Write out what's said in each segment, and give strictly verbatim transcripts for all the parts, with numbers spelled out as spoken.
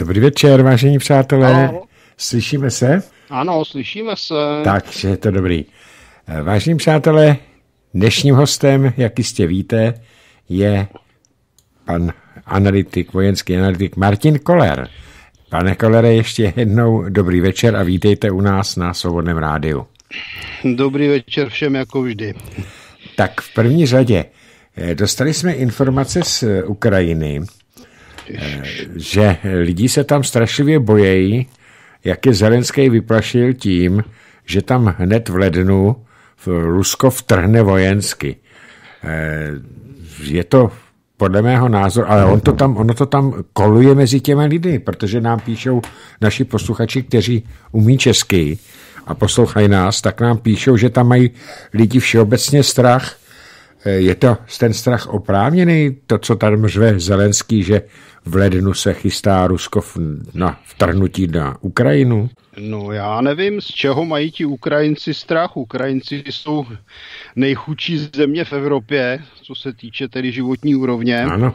Dobrý večer, vážení přátelé. Halo. Slyšíme se? Ano, slyšíme se. Takže je to dobrý. Vážení přátelé, dnešním hostem, jak jistě víte, je pan analytik, vojenský analytik Martin Koller. Pane Kollere, ještě jednou dobrý večer a vítejte u nás na Svobodném rádiu. Dobrý večer všem jako vždy. Tak v první řadě dostali jsme informace z Ukrajiny, že lidi se tam strašlivě bojejí, jak je Zelenský vyplašil tím, že tam hned v lednu v Rusko vtrhne vojensky. Je to podle mého názoru, ale on to tam, ono to tam koluje mezi těmi lidmi, protože nám píšou naši posluchači, kteří umí česky a poslouchají nás, tak nám píšou, že tam mají lidi všeobecně strach. Je to ten strach oprávněný, to, co tam řve Zelenský, že v lednu se chystá Rusko na vtrhnutí na Ukrajinu? No já nevím, z čeho mají ti Ukrajinci strach. Ukrajinci jsou nejchudší země v Evropě, co se týče tedy životní úrovně. Ano.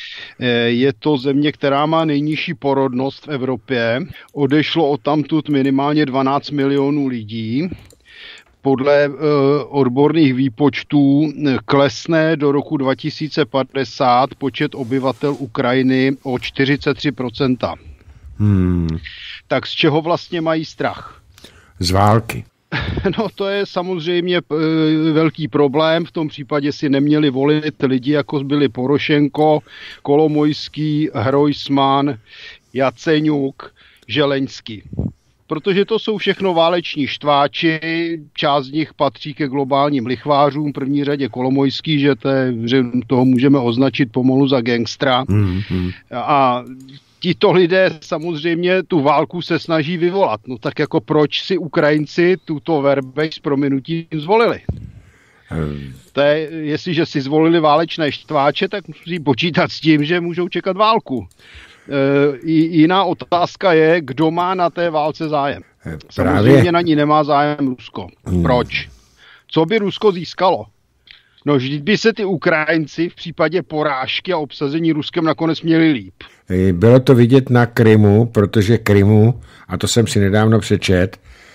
Je to země, která má nejnižší porodnost v Evropě. Odešlo odtamtud minimálně dvanáct milionů lidí. Podle uh, odborných výpočtů klesne do roku dva tisíce padesát počet obyvatel Ukrajiny o čtyřicet tři procent. Hmm. Tak z čeho vlastně mají strach? Z války. No to je samozřejmě uh, velký problém. V tom případě si neměli volit lidi, jako byli Porošenko, Kolomojský, Hrojsman, Jaceňuk, Želeňský. Protože to jsou všechno váleční štváči, část z nich patří ke globálním lichvářům, v první řadě Kolomojský, že, to je, že toho můžeme označit pomalu za gangstra. Mm-hmm. A tito lidé samozřejmě tu válku se snaží vyvolat. No tak jako proč si Ukrajinci tuto verbež s prominutím zvolili? Mm. To je, jestliže si zvolili válečné štváče, tak musí počítat s tím, že můžou čekat válku. E, jiná otázka je, kdo má na té válce zájem. Právě. Samozřejmě na ní nemá zájem Rusko. Hmm. Proč? Co by Rusko získalo? No vždyť by se ty Ukrajinci v případě porážky a obsazení Ruskem nakonec měli líp. Bylo to vidět na Krymu, protože Krymu, a to jsem si nedávno přečet,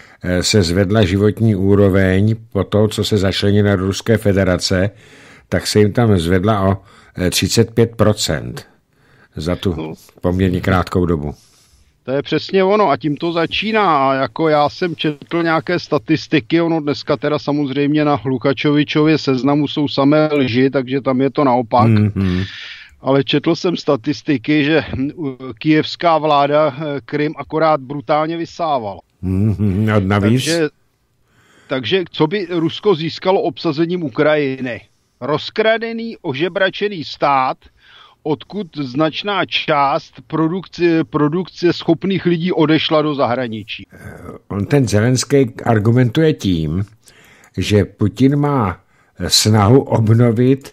se zvedla životní úroveň po to, co se začlenilo do Ruské federace, tak se jim tam zvedla o třicet pět procent. Za tu no, poměrně krátkou dobu. To je přesně ono a tím to začíná. A jako já jsem četl nějaké statistiky, ono dneska teda samozřejmě na Lukačovičově seznamu jsou samé lži, takže tam je to naopak. Mm-hmm. Ale četl jsem statistiky, že kyjevská vláda Krym akorát brutálně vysávala. Mm-hmm. A navíc? Takže, takže co by Rusko získalo obsazením Ukrajiny? Rozkradený, ožebračený stát, odkud značná část produkce, produkce schopných lidí odešla do zahraničí. On ten Zelenský argumentuje tím, že Putin má snahu obnovit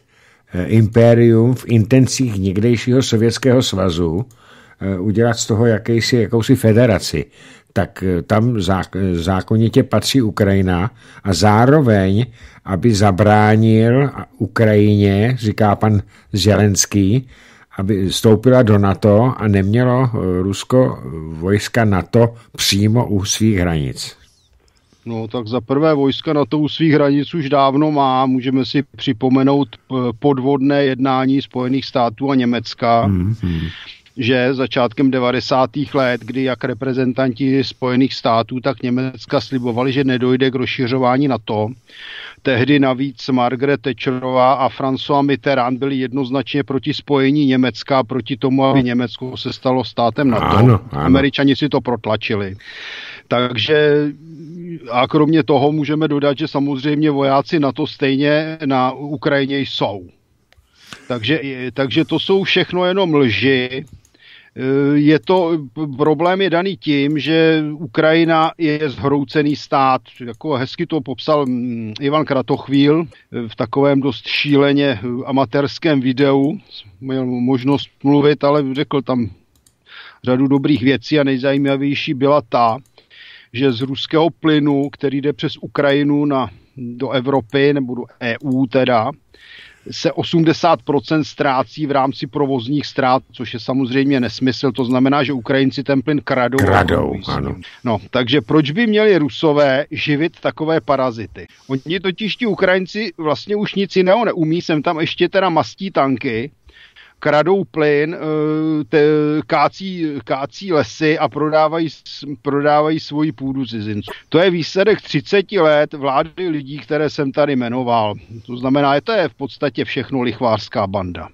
impérium v intencích někdejšího Sovětského svazu, udělat z toho jakýsi, jakousi federaci. Tak tam zákonitě patří Ukrajina a zároveň, aby zabránil Ukrajině, říká pan Zelenský, aby vstoupila do NATO a nemělo Rusko vojska NATO přímo u svých hranic. No tak za prvé vojska NATO u svých hranic už dávno má. Můžeme si připomenout podvodné jednání Spojených států a Německa, mm-hmm. že začátkem devadesátých let, kdy jak reprezentanti Spojených států, tak Německa slibovali, že nedojde k rozšiřování NATO. Tehdy navíc Margaret Thatcherová a François Mitterrand byli jednoznačně proti spojení Německa, proti tomu, aby Německo se stalo státem NATO. Ano, ano. Američani si to protlačili. Takže a kromě toho můžeme dodat, že samozřejmě vojáci NATO stejně na Ukrajině jsou. Takže, takže to jsou všechno jenom lži. Je to, problém je daný tím, že Ukrajina je zhroucený stát. Jako hezky to popsal Ivan Kratochvíl v takovém dost šíleně amatérském videu. Měl možnost mluvit, ale řekl tam řadu dobrých věcí a nejzajímavější byla ta, že z ruského plynu, který jde přes Ukrajinu na, do Evropy nebo do E U teda, se osmdesát procent ztrácí v rámci provozních ztrát, což je samozřejmě nesmysl, to znamená, že Ukrajinci ten plyn kradou. Kradou, ano. No, takže proč by měli Rusové živit takové parazity? Oni totiž ti Ukrajinci vlastně už nic jiného neumí, sem tam ještě teda mastí tanky, kradou plyn, te, kácí, kácí lesy a prodávají, prodávají svoji půdu cizinců. To je výsledek třicet let vlády lidí, které jsem tady jmenoval. To znamená, že to je v podstatě všechno lichvářská banda.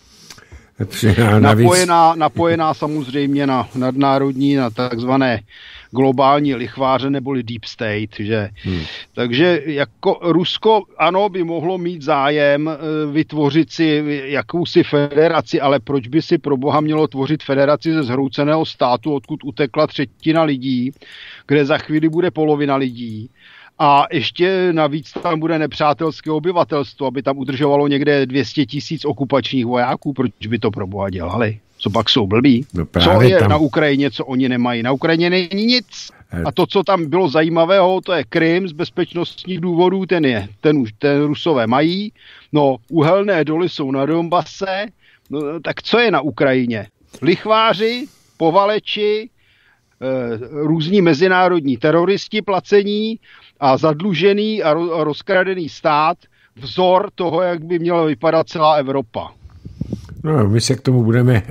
Napojená, napojená samozřejmě na nadnárodní, na takzvané globální lichváře neboli deep state. Že? Hmm. Takže jako Rusko, ano, by mohlo mít zájem vytvořit si jakousi federaci, ale proč by si pro boha mělo tvořit federaci ze zhrouceného státu, odkud utekla třetina lidí, kde za chvíli bude polovina lidí. A ještě navíc tam bude nepřátelské obyvatelstvo, aby tam udržovalo někde dvě stě tisíc okupačních vojáků. Proč by to pro boha dělali? Co pak jsou blbí? No co je tam na Ukrajině, co oni nemají? Na Ukrajině není nic. A to, co tam bylo zajímavého, to je Krym z bezpečnostních důvodů, ten je, ten už ten Rusové mají. No, uhelné doly jsou na Donbase. No, tak co je na Ukrajině? Lichváři, povaleči, e, různí mezinárodní teroristi placení a zadlužený a rozkradený stát, vzor toho, jak by měla vypadat celá Evropa. No, my se k tomu budeme e,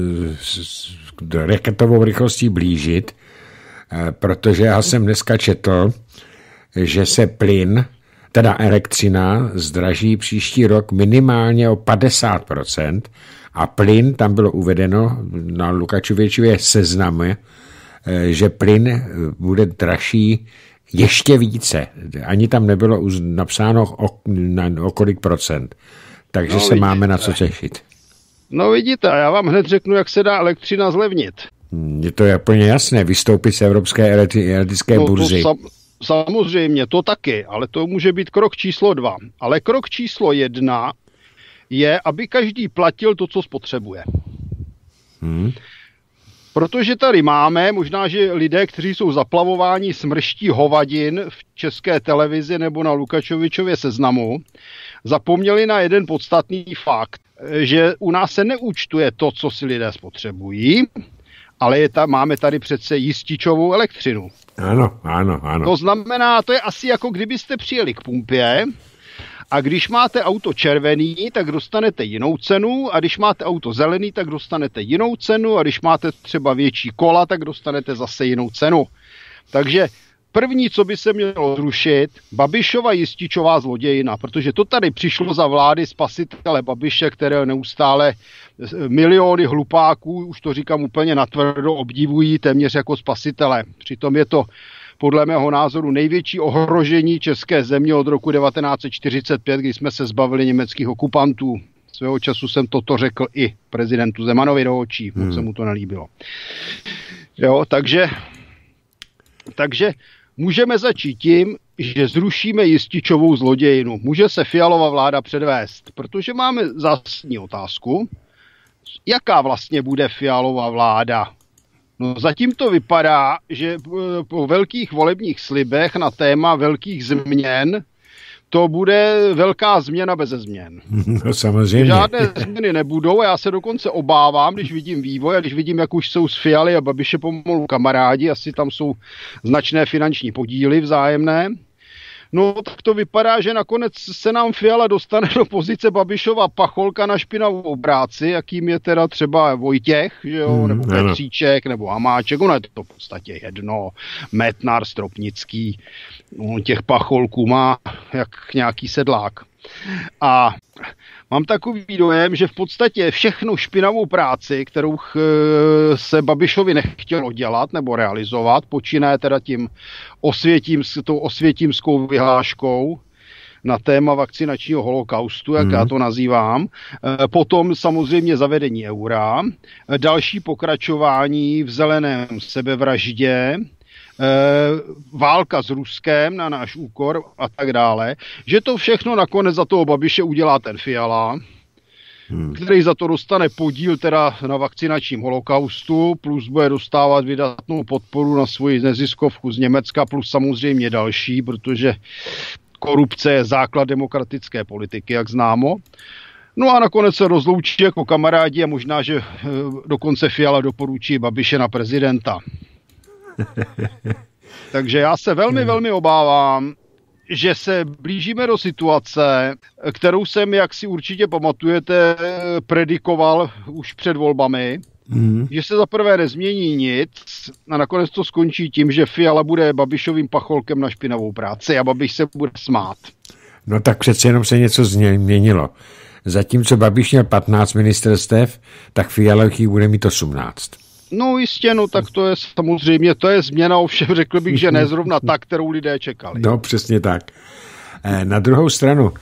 s raketovou rychlostí blížit, e, protože já jsem dneska četl, že se plyn, teda elektřina, zdraží příští rok minimálně o padesát procent a plyn, tam bylo uvedeno na Lukačovičově seznamu, e, že plyn bude dražší ještě více. Ani tam nebylo napsáno o, na, o kolik procent. Takže no, se vidíte. Máme na co těšit. No vidíte, já vám hned řeknu, jak se dá elektřina zlevnit. Je to úplně jasné, vystoupit z evropské elektrické no, burzy. Sam, samozřejmě, to taky, ale to může být krok číslo dva. Ale krok číslo jedna je, aby každý platil to, co spotřebuje. Hmm. Protože tady máme, možná, že lidé, kteří jsou zaplavováni smrští hovadin v české televizi nebo na Lukačovičově seznamu, zapomněli na jeden podstatný fakt, že u nás se neúčtuje to, co si lidé spotřebují, ale je ta, máme tady přece jističovou elektřinu. Ano, ano, ano. To znamená, to je asi jako kdybyste přijeli k pumpě a když máte auto červený, tak dostanete jinou cenu a když máte auto zelený, tak dostanete jinou cenu a když máte třeba větší kola, tak dostanete zase jinou cenu. Takže první, co by se mělo zrušit, Babišova jističová zlodějina, protože to tady přišlo za vlády spasitele Babiše, které neustále miliony hlupáků, už to říkám úplně natvrdo, obdivují téměř jako spasitele. Přitom je to podle mého názoru největší ohrožení české země od roku devatenáct set čtyřicet pět, kdy jsme se zbavili německých okupantů. Svého času jsem toto řekl i prezidentu Zemanovi do očí, moc hmm. se mu to nelíbilo. Jo, takže, takže můžeme začít tím, že zrušíme jističovou zlodějinu. Může se Fialova vláda předvést, protože máme zásadní otázku, jaká vlastně bude Fialova vláda. No, zatím to vypadá, že po velkých volebních slibech na téma velkých změn to bude velká změna beze změn. No, samozřejmě. Žádné změny nebudou a já se dokonce obávám, když vidím vývoj a když vidím, jak už jsou s Fialy a Babiše pomalu kamarádi, asi tam jsou značné finanční podíly vzájemné. No tak to vypadá, že nakonec se nám Fiala dostane do pozice Babišova pacholka na špinavou práci, jakým je teda třeba Vojtěch, že jo, nebo hmm, Petříček, nebo Hamáček, ono je to v podstatě jedno, Metnar, Stropnický, no, těch pacholků má jak nějaký sedlák. A mám takový dojem, že v podstatě všechnu špinavou práci, kterou se Babišovi nechtělo dělat nebo realizovat, počínaje teda tím osvětím, tou osvětímskou vyhláškou na téma vakcinačního holokaustu, jak hmm. já to nazývám. Potom samozřejmě zavedení eura, další pokračování v zeleném sebevraždě, válka s Ruskem na náš úkor a tak dále, že to všechno nakonec za toho Babiše udělá ten Fiala, hmm. který za to dostane podíl teda na vakcinačním holokaustu, plus bude dostávat vydatnou podporu na svoji neziskovku z Německa, plus samozřejmě další, protože korupce je základ demokratické politiky, jak známo. No a nakonec se rozloučí jako kamarádi a možná, že dokonce Fiala doporučí Babiše na prezidenta. Takže já se velmi, velmi obávám, že se blížíme do situace, kterou jsem, jak si určitě pamatujete, predikoval už před volbami, mm. že se zaprvé nezmění nic a nakonec to skončí tím, že Fiala bude Babišovým pacholkem na špinavou práci a Babiš se bude smát. No tak přece jenom se něco změnilo. Zatímco Babiš měl patnáct ministerstev, tak Fiala jich bude mít osmnáct. No jistě, no tak to je samozřejmě, to je změna, ovšem řekl bych, že ne zrovna ta, kterou lidé čekali. No přesně tak. Na druhou stranu,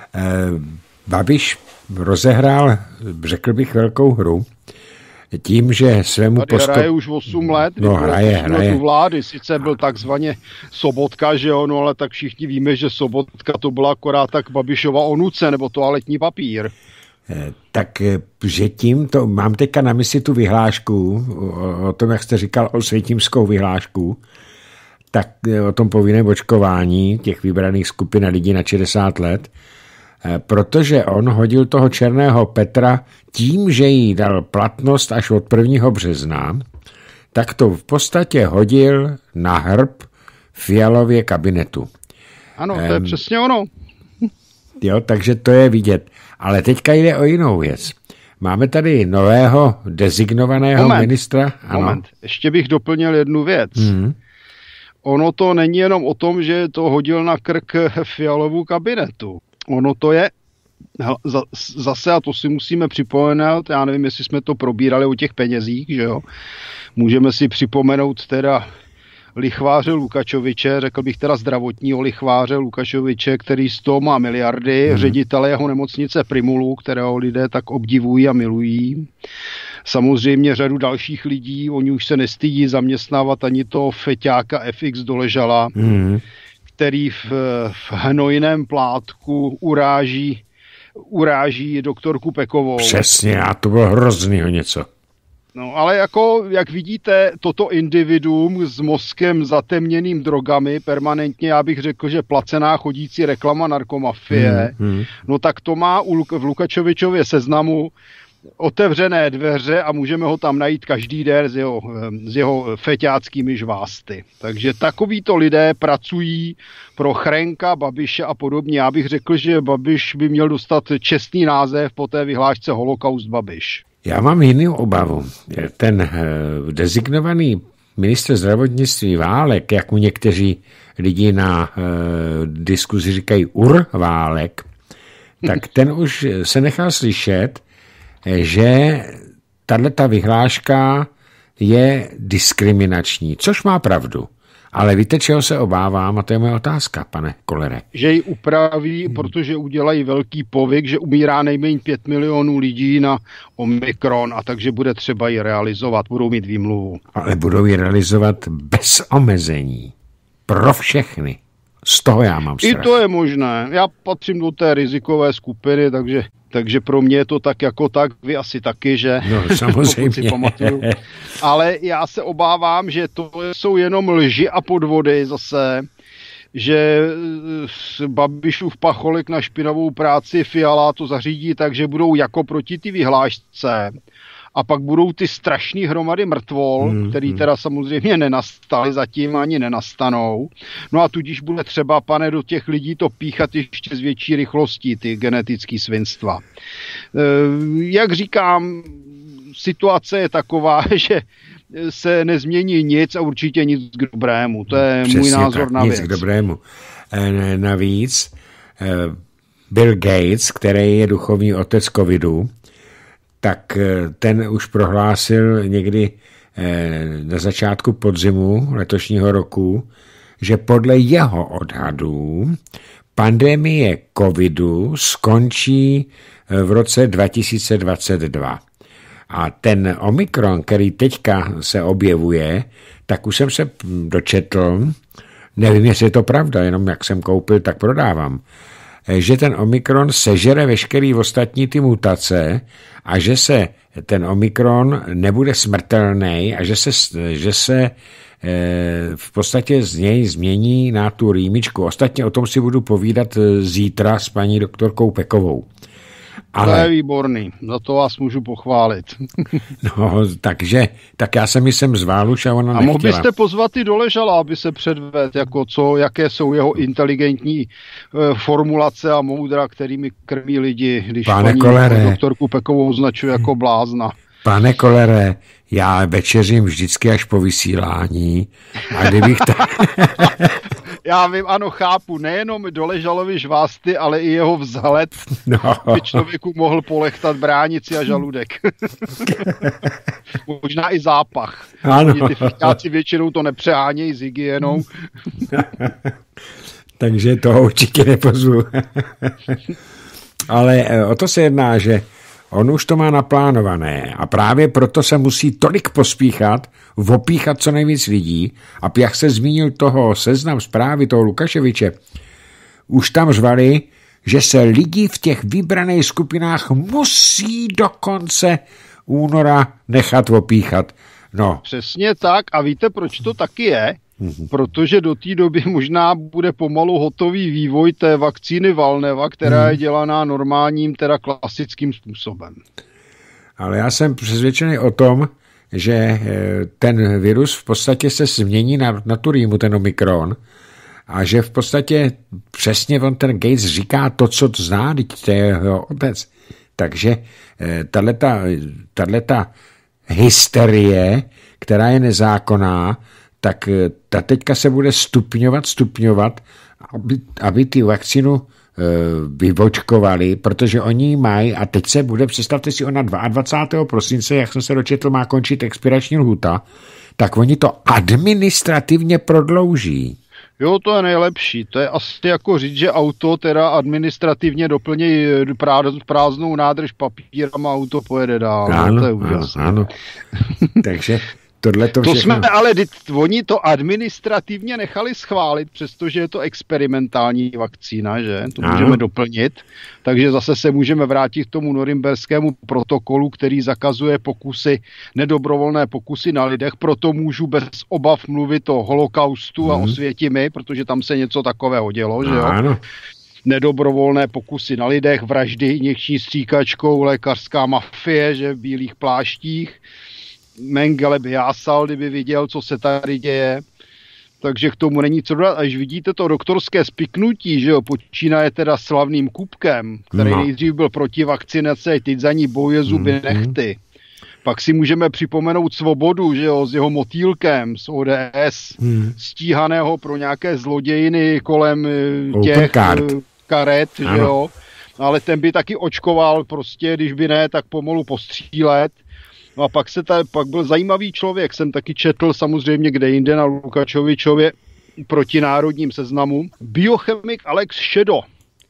Babiš rozehrál, řekl bych, velkou hru tím, že svému postupu... hraje už osm let, no, hraje, hraje. Tu vlády, sice byl takzvaně Sobotka, že jo, no ale tak všichni víme, že Sobotka to byla akorát tak Babišova onuce, nebo toaletní papír. Tak, že tím, to mám teďka na mysli tu vyhlášku, o, o tom, jak jste říkal, o světímskou vyhlášku, tak o tom povinném očkování těch vybraných skupin a lidí na šedesát let, protože on hodil toho černého Petra tím, že jí dal platnost až od prvního března, tak to v podstatě hodil na hrb Fialově kabinetu. Ano, to je um, přesně ono. Jo, takže to je vidět. Ale teďka jde o jinou věc. Máme tady nového designovaného moment, ministra. Ano. Moment, ještě bych doplnil jednu věc. Mm. Ono to není jenom o tom, že to hodil na krk Fialovu kabinetu. Ono to je zase, a to si musíme připomenout, já nevím, jestli jsme to probírali o těch penězích, že jo. Můžeme si připomenout teda lichváře Lukačoviče, řekl bych teda zdravotního lichváře Lukačoviče, který z toho má miliardy, hmm. ředitele jeho nemocnice Primulu, kterého lidé tak obdivují a milují. Samozřejmě řadu dalších lidí, oni už se nestydí zaměstnávat ani to feťáka F X Doležala, hmm. který v, v hnojném plátku uráží, uráží doktorku Pekovou. Přesně, a to bylo hroznýho něco. No, ale jako, jak vidíte, toto individuum s mozkem zatemněným drogami, permanentně, já bych řekl, že placená chodící reklama narkomafie, hmm, hmm. no tak to má u Luk- v Lukačovičově seznamu otevřené dveře a můžeme ho tam najít každý den s jeho, s jeho feťáckými žvásty. Takže takovýto lidé pracují pro Chrenka, Babiše a podobně. Já bych řekl, že Babiš by měl dostat čestný název po té vyhlášce Holokaust Babiš. Já mám jinou obavu. Ten eh, designovaný ministr zdravotnictví Válek, jak mu někteří lidi na eh, diskuzi říkají Ur Válek, tak ten už se nechal slyšet, že tato vyhláška je diskriminační, což má pravdu. Ale víte, čeho se obávám? A to je moje otázka, pane Kollere. Že ji upraví, hmm. protože udělají velký povyk, že umírá nejméně pět milionů lidí na Omikron a takže bude třeba ji realizovat, budou mít výmluvu. Ale budou ji realizovat bez omezení. Pro všechny. Z toho já mám strach. I to je možné. Já patřím do té rizikové skupiny, takže, takže pro mě je to tak jako tak, vy asi taky, že? No samozřejmě. Ale já se obávám, že to jsou jenom lži a podvody zase, že Babišův pacholek na špinavou práci Fiala to zařídí tak, že budou jako proti ty vyhlášce. A pak budou ty strašný hromady mrtvol, hmm, který hmm. teda samozřejmě nenastaly, zatím ani nenastanou. No a tudíž bude třeba, pane, do těch lidí to píchat ještě s větší rychlostí, ty genetické svinstva. E, jak říkám, situace je taková, že se nezmění nic a určitě nic k dobrému. To je Přesně můj názor tak, na nic věc. Nic k dobrému. E, navíc e, Bill Gates, který je duchovní otec covidu, tak ten už prohlásil někdy na začátku podzimu letošního roku, že podle jeho odhadů pandemie covidu skončí v roce dva tisíce dvacet dva. A ten Omikron, který teďka se objevuje, tak už jsem se dočetl, nevím, jestli je to pravda, jenom jak jsem koupil, tak prodávám, že ten Omikron sežere veškerý ostatní ty mutace a že se ten Omikron nebude smrtelný a že se, že se v podstatě z něj změní na tu rýmičku. Ostatně o tom si budu povídat zítra s paní doktorkou Pekovou. Ale... To je výborný, za to vás můžu pochválit. No, takže, tak já jsem ji sem zval už a ona nechtěla. A mohl byste pozvat i Doležala, aby se předvedl, jako co, jaké jsou jeho inteligentní e, formulace a moudra, kterými krmí lidi, když Pane paní Kolere, doktorku Pekovou označuje jako blázna. Pane Kolere, já večeřím vždycky až po vysílání. A kdybych tak... Já vím, ano, chápu, nejenom Doležalovi žvásty, ale i jeho vzhled no. by člověku mohl polechtat bránici a žaludek. Možná i zápach. Ano. Ty fikáci většinou to nepřehánějí s hygienou. Takže toho určitě nepozvu. Ale o to se jedná, že on už to má naplánované a právě proto se musí tolik pospíchat, opíchat co nejvíc lidí a jak se zmínil toho Seznam Zprávy, toho Lukaševiče, už tam řvali, že se lidi v těch vybraných skupinách musí do konce února nechat opíchat. No. Přesně tak a víte, proč to taky je? Protože do té doby možná bude pomalu hotový vývoj té vakcíny Valneva, která je dělaná normálním, teda klasickým způsobem. Ale já jsem přesvědčený o tom, že ten virus v podstatě se změní na, na tu rýmu, ten Omikron, a že v podstatě přesně on ten Gates říká to, co zná, teď to je jeho otec. Takže tato hysterie, která je nezákonná, tak ta teďka se bude stupňovat, stupňovat, aby, aby ty vakcínu e, vyvočkovali, protože oni mají, a teď se bude, představte si, ona dvacátého druhého prosince, jak jsem se dočetl, má končit expirační lhůta, tak oni to administrativně prodlouží. Jo, to je nejlepší. To je asi jako říct, že auto teda administrativně doplní prázdnou nádrž papírama a auto pojede dál. Ano, to je ano, ano. Takže tohle to, to jsme, ale oni to administrativně nechali schválit, přestože je to experimentální vakcína, že? To ano. Můžeme doplnit. Takže zase se můžeme vrátit k tomu norimberskému protokolu, který zakazuje pokusy, nedobrovolné pokusy na lidech, proto můžu bez obav mluvit o holokaustu hmm. a o Světimi, protože tam se něco takového dělo, že jo? Ano. Nedobrovolné pokusy na lidech, vraždy injekční stříkačkou, lékařská mafie, že v bílých pláštích. Mengele by jásal, kdyby viděl, co se tady děje. Takže k tomu není co dodat. Až vidíte to doktorské spiknutí, že jo, počínaje teda slavným Kupkem, který no. nejdřív byl proti vakcinaci, a teď za ní bojuje zuby mm-hmm. nechty. Pak si můžeme připomenout Svobodu, že jo, s jeho motýlkem z O D S, mm. stíhaného pro nějaké zlodějiny kolem těch karet, že jo. Ale ten by taky očkoval prostě, když by ne, tak pomalu postřílet. No a pak, se ta, pak byl zajímavý člověk, jsem taky četl samozřejmě kde jinde na Lukačovičově protinárodním seznamu. Biochemik Alex Šedo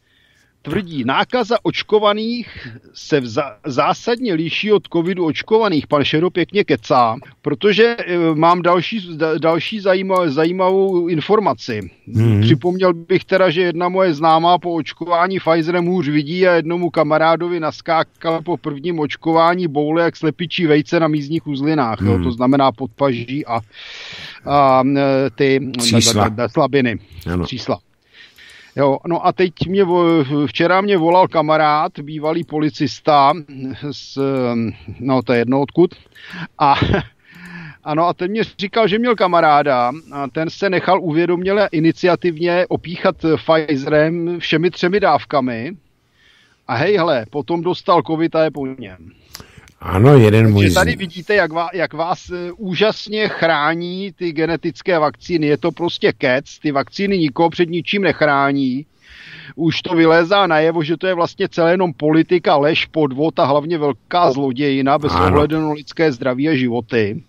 tvrdí, nákaza očkovaných se v za, zásadně liší od covidu očkovaných. Pan Šedo pěkně kecá, protože e, mám další, da, další zajímav, zajímavou informaci. Mm-hmm. Připomněl bych teda, že jedna moje známá po očkování Pfizerem hůř vidí a jednomu kamarádovi naskákal po prvním očkování boule jak slepičí vejce na mízních uzlinách. Mm-hmm. Jo, to znamená podpaží a, a ty Třísla. Da, da, slabiny. Ano. Třísla. Jo, no a teď mě, včera mě volal kamarád, bývalý policista, z, no to je jedno odkud, a, ano, a ten mě říkal, že měl kamaráda a ten se nechal uvědoměle iniciativně opíchat Pfizerem všemi třemi dávkami a hejhle, potom dostal covid a je po něm. Ano, jeden můj... Takže tady vidíte, jak vás, jak vás úžasně chrání ty genetické vakcíny. Je to prostě kec, ty vakcíny nikoho před ničím nechrání. Už to vylézá najevo, že to je vlastně celé jenom politika, lež, podvod a hlavně velká zlodějina bez ohledu na lidské zdraví a životy.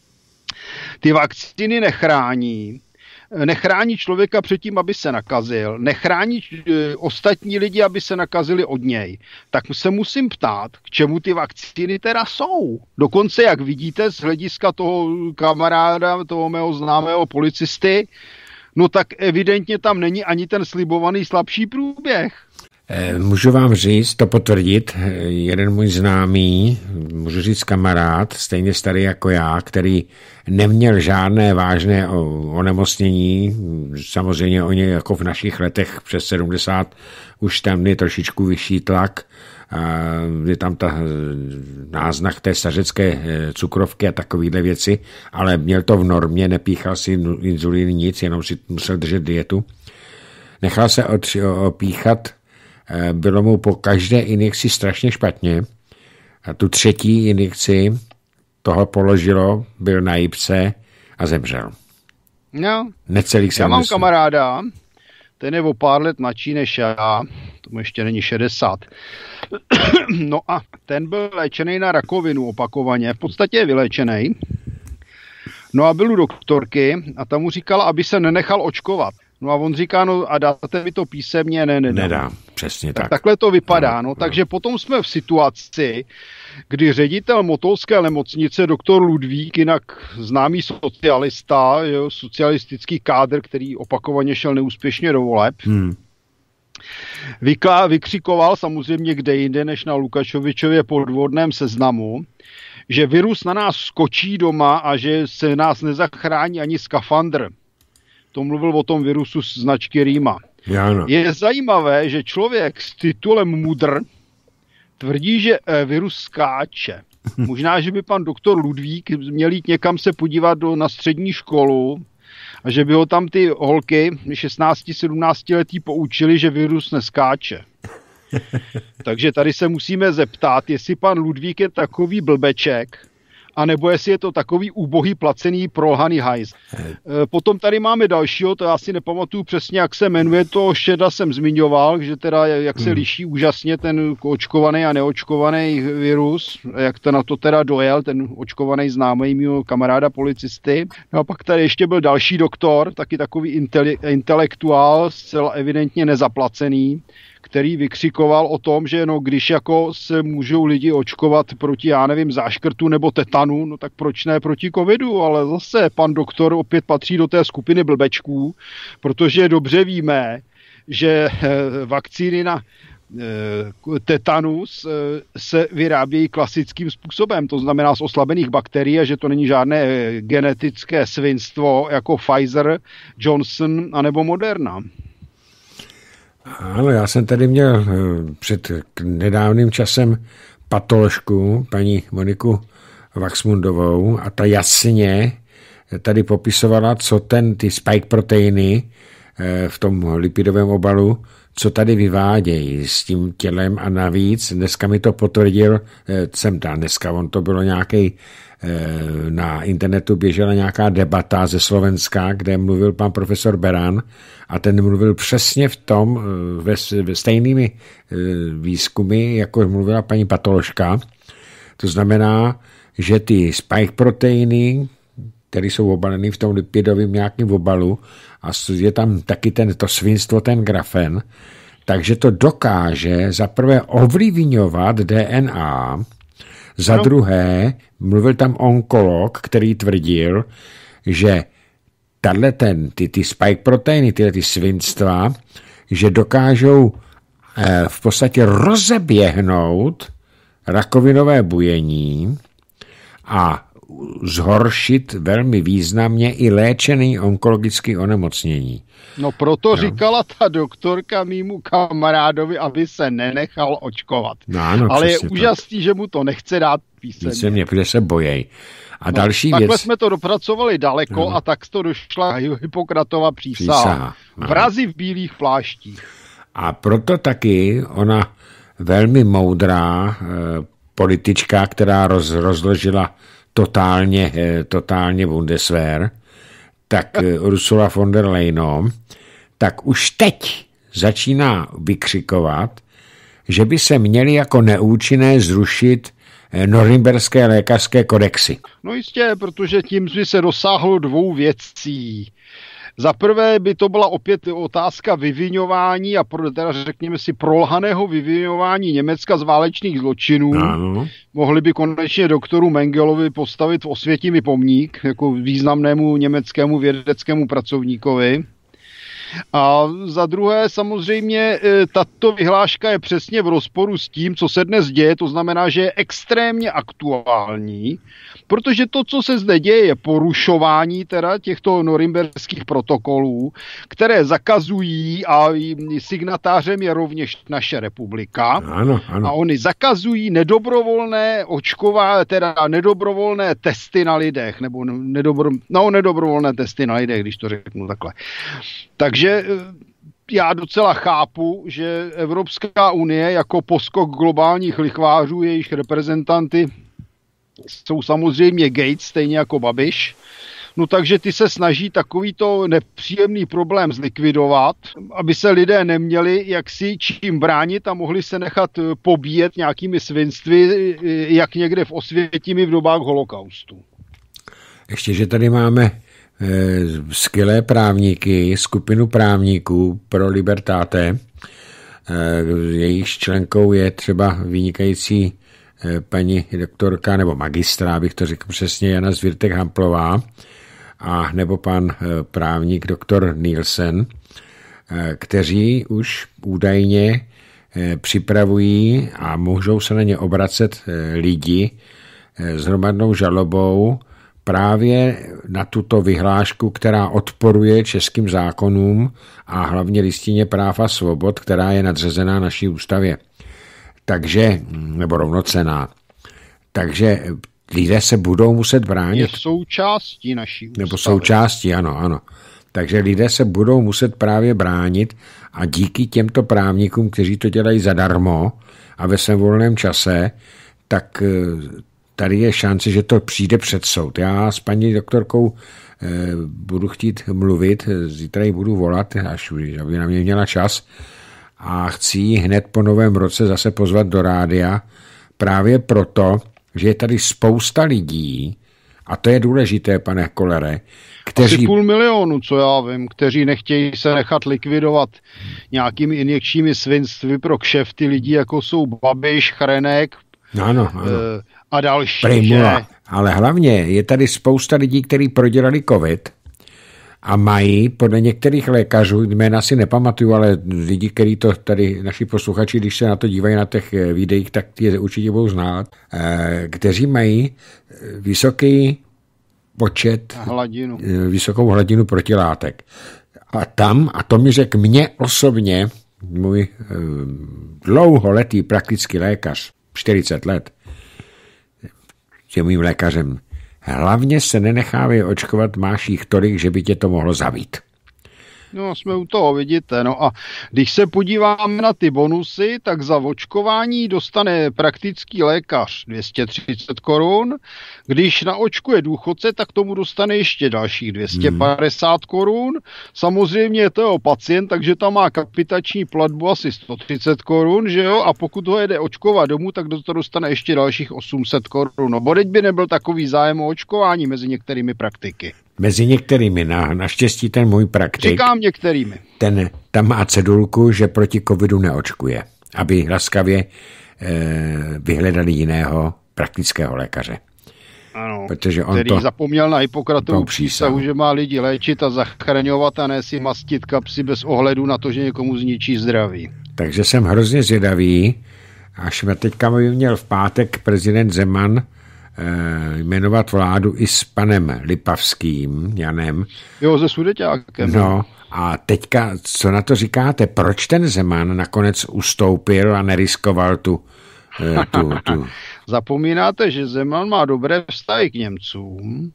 Ty vakcíny nechrání. Nechrání člověka před tím, aby se nakazil, nechrání e, ostatní lidi, aby se nakazili od něj. Tak se musím ptát, k čemu ty vakcíny teda jsou. Dokonce, jak vidíte, z hlediska toho kamaráda, toho mého známého policisty, no tak evidentně tam není ani ten slibovaný slabší průběh. Můžu vám říct, to potvrdit, jeden můj známý, můžu říct kamarád, stejně starý jako já, který neměl žádné vážné onemocnění, samozřejmě oni jako v našich letech přes sedmdesát už tam je trošičku vyšší tlak, je tam ta náznak té stařecké cukrovky a takovéhle věci, ale měl to v normě, nepíchal si inzulín nic, jenom si musel držet dietu. Nechal se opíchat, bylo mu po každé injekci strašně špatně a tu třetí injekci toho položilo, byl na jipce a zemřel. No, Necelých já mám kamaráda, ten je o pár let mladší než já, tomu ještě není šedesát. No a ten byl léčený na rakovinu opakovaně, v podstatě je vyléčený. No a byl u doktorky a ta mu říkala, aby se nenechal očkovat. No a on říká, no a dáte mi to písemně? Ne, nedá. Nedá, přesně tak. tak. Takhle to vypadá, no, no. Takže potom jsme v situaci, kdy ředitel motolské nemocnice, doktor Ludvík, jinak známý socialista, jo, socialistický kádr, který opakovaně šel neúspěšně do voleb, hmm. Vyklá, vykřikoval samozřejmě kde jinde, než na Lukašovičově podvodném Seznamu, že virus na nás skočí doma a že se nás nezachrání ani skafandr. To mluvil o tom virusu z značky Rýma. Jáno. Je zajímavé, že člověk s titulem mudr tvrdí, že virus skáče. Možná, že by pan doktor Ludvík měl jít někam se podívat do, na střední školu a že by ho tam ty holky šestnáct sedmnáct letý poučili, že virus neskáče. Takže tady se musíme zeptat, jestli pan Ludvík je takový blbeček, anebo jestli je to takový ubohý, placený, prolhaný hajz. Potom tady máme dalšího, to já si nepamatuju přesně, jak se jmenuje, to Šeda jsem zmiňoval, že teda jak se liší úžasně ten očkovaný a neočkovaný virus, jak to na to teda dojel, ten očkovaný známý mýho kamaráda policisty. No a pak tady ještě byl další doktor, taky takový intele- intelektuál, zcela evidentně nezaplacený, který vykřikoval o tom, že no, když jako se můžou lidi očkovat proti, já nevím, záškrtu nebo tetanu, no tak proč ne proti covidu, ale zase pan doktor opět patří do té skupiny blbečků, protože dobře víme, že vakcíny na tetanus se vyrábějí klasickým způsobem, to znamená z oslabených bakterií, a že to není žádné genetické svinstvo jako Pfizer, Johnson anebo Moderna. Ano, já jsem tady měl před nedávným časem patoložku, paní Moniku Waxmundovou, a ta jasně tady popisovala, co ten, ty spike proteiny v tom lipidovém obalu, co tady vyvádějí s tím tělem, a navíc dneska mi to potvrdil, jsem tam dneska, on to bylo nějaký, na internetu běžela nějaká debata ze Slovenska, kde mluvil pan profesor Beran a ten mluvil přesně v tom, ve, ve stejnými výzkumy, jako mluvila paní patoložka. To znamená, že ty spike proteiny, které jsou obaleny v tom lipidovém nějakém obalu, a je tam taky ten, to svinstvo, ten grafen, takže to dokáže za prvé ovlivňovat D N A, za no. druhé, mluvil tam onkolog, který tvrdil, že tato ten, ty, ty spike proteiny, tyhle ty svinstva, že dokážou eh, v podstatě rozeběhnout rakovinové bujení a zhoršit velmi významně i léčený onkologický onemocnění. No proto no. říkala ta doktorka mýmu kamarádovi, aby se nenechal očkovat. No ano, ale je úžasný, že mu to nechce dát písemně. Písemně, protože se bojí. A no, další takhle věc... jsme to dopracovali daleko no. a tak to došla Hippokratova přísaha. přísaha no. Vrazi v bílých pláštích. A proto taky ona velmi moudrá eh, politička, která roz, rozložila totálně, eh, totálně Bundeswehr, tak eh, Ursula von der Leyen, tak už teď začíná vykřikovat, že by se měly jako neúčinné zrušit norimberské lékařské kodexy. No jistě, protože tím by se dosáhlo dvou věcí. Za prvé by to byla opět otázka vyviňování a teda řekněme si prolhaného vyviňování Německa z válečných zločinů. Ano. Mohli by konečně doktoru Mengelovi postavit v Osvětimi pomník jako významnému německému vědeckému pracovníkovi. A za druhé samozřejmě tato vyhláška je přesně v rozporu s tím, co se dnes děje, to znamená, že je extrémně aktuální, protože to, co se zde děje, je porušování teda těchto norimberských protokolů, které zakazují, a signatářem je rovněž naše republika, ano, ano. A oni zakazují nedobrovolné očková, teda nedobrovolné testy na lidech, nebo nedobro, no, nedobrovolné testy na lidech, když to řeknu takhle. Takže já docela chápu, že Evropská unie jako poskok globálních lichvářů, jejich reprezentanty jsou samozřejmě Gates, stejně jako Babiš. No takže ty se snaží takovýto nepříjemný problém zlikvidovat, aby se lidé neměli jak si čím bránit a mohli se nechat pobíjet nějakými svinstvy, jak někde v Osvětimi v dobách holokaustu. Ještě, že tady máme eh, skvělé právníky, skupinu právníků pro Libertáte. Eh, jejich členkou je třeba vynikající eh, paní doktorka nebo magistra, abych to řekl přesně, Jana Zvirtek-Hamplová, a nebo pan eh, právník doktor Nielsen, eh, kteří už údajně eh, připravují a můžou se na ně obracet eh, lidi eh, s hromadnou žalobou právě na tuto vyhlášku, která odporuje českým zákonům a hlavně listině práv a svobod, která je nadřazená naší ústavě. Takže, nebo rovnocenná. Takže lidé se budou muset bránit. Je součástí naší ústavy. Nebo součástí, ano, ano. Takže lidé se budou muset právě bránit a díky těmto právníkům, kteří to dělají zadarmo a ve svém volném čase, tak tady je šance, že to přijde před soud. Já s paní doktorkou eh, budu chtít mluvit, zítra ji budu volat, až aby na mě měla čas, a chci ji hned po novém roce zase pozvat do rádia, právě proto, že je tady spousta lidí, a to je důležité, pane Kollere, kteří... Asi půl milionu, co já vím, kteří nechtějí se nechat likvidovat nějakými injekčními svinstvy pro kšefty lidí, jako jsou Babiš, Chrenek, ano, ano. Eh, a další. Primula. Že? Ale hlavně je tady spousta lidí, kteří prodělali covid a mají podle některých lékařů, jména si nepamatuju, ale lidi, kteří to tady, naši posluchači, když se na to dívají na těch videích, tak je určitě budou znát, kteří mají vysoký počet, hladinu. vysokou hladinu protilátek. A tam, a to mi řekl mě osobně, můj dlouholetý praktický lékař, čtyřicet let, je mým lékařem. Hlavně se nenechávej očkovat, máš jich tolik, že by tě to mohlo zabít. No, jsme u toho, vidíte. No a když se podíváme na ty bonusy, tak za očkování dostane praktický lékař dvě stě třicet korun. Když naočkuje důchodce, tak tomu dostane ještě dalších dvě stě padesát korun. Samozřejmě je to pacient, takže tam má kapitační platbu asi sto třicet korun, že jo? A pokud ho jede očkovat domů, tak to dostane ještě dalších osm set korun. No, bodeď by nebyl takový zájem o očkování mezi některými praktiky. Mezi některými, na, naštěstí ten můj praktik, říkám některými, ten tam má cedulku, že proti covidu neočkuje, aby laskavě e, vyhledali jiného praktického lékaře. Ano, protože on který to, zapomněl na Hippokratovu přísahu, že má lidi léčit a zachraňovat a ne si mastit kapsy bez ohledu na to, že někomu zničí zdraví. Takže jsem hrozně zvědavý, až teďka měl v pátek prezident Zeman jmenovat vládu i s panem Lipavským, Janem. Jo, se Sudeťákem. No a teďka, co na to říkáte? Proč ten Zeman nakonec ustoupil a neriskoval tu... tu, tu... Zapomínáte, že Zeman má dobré vztahy k Němcům.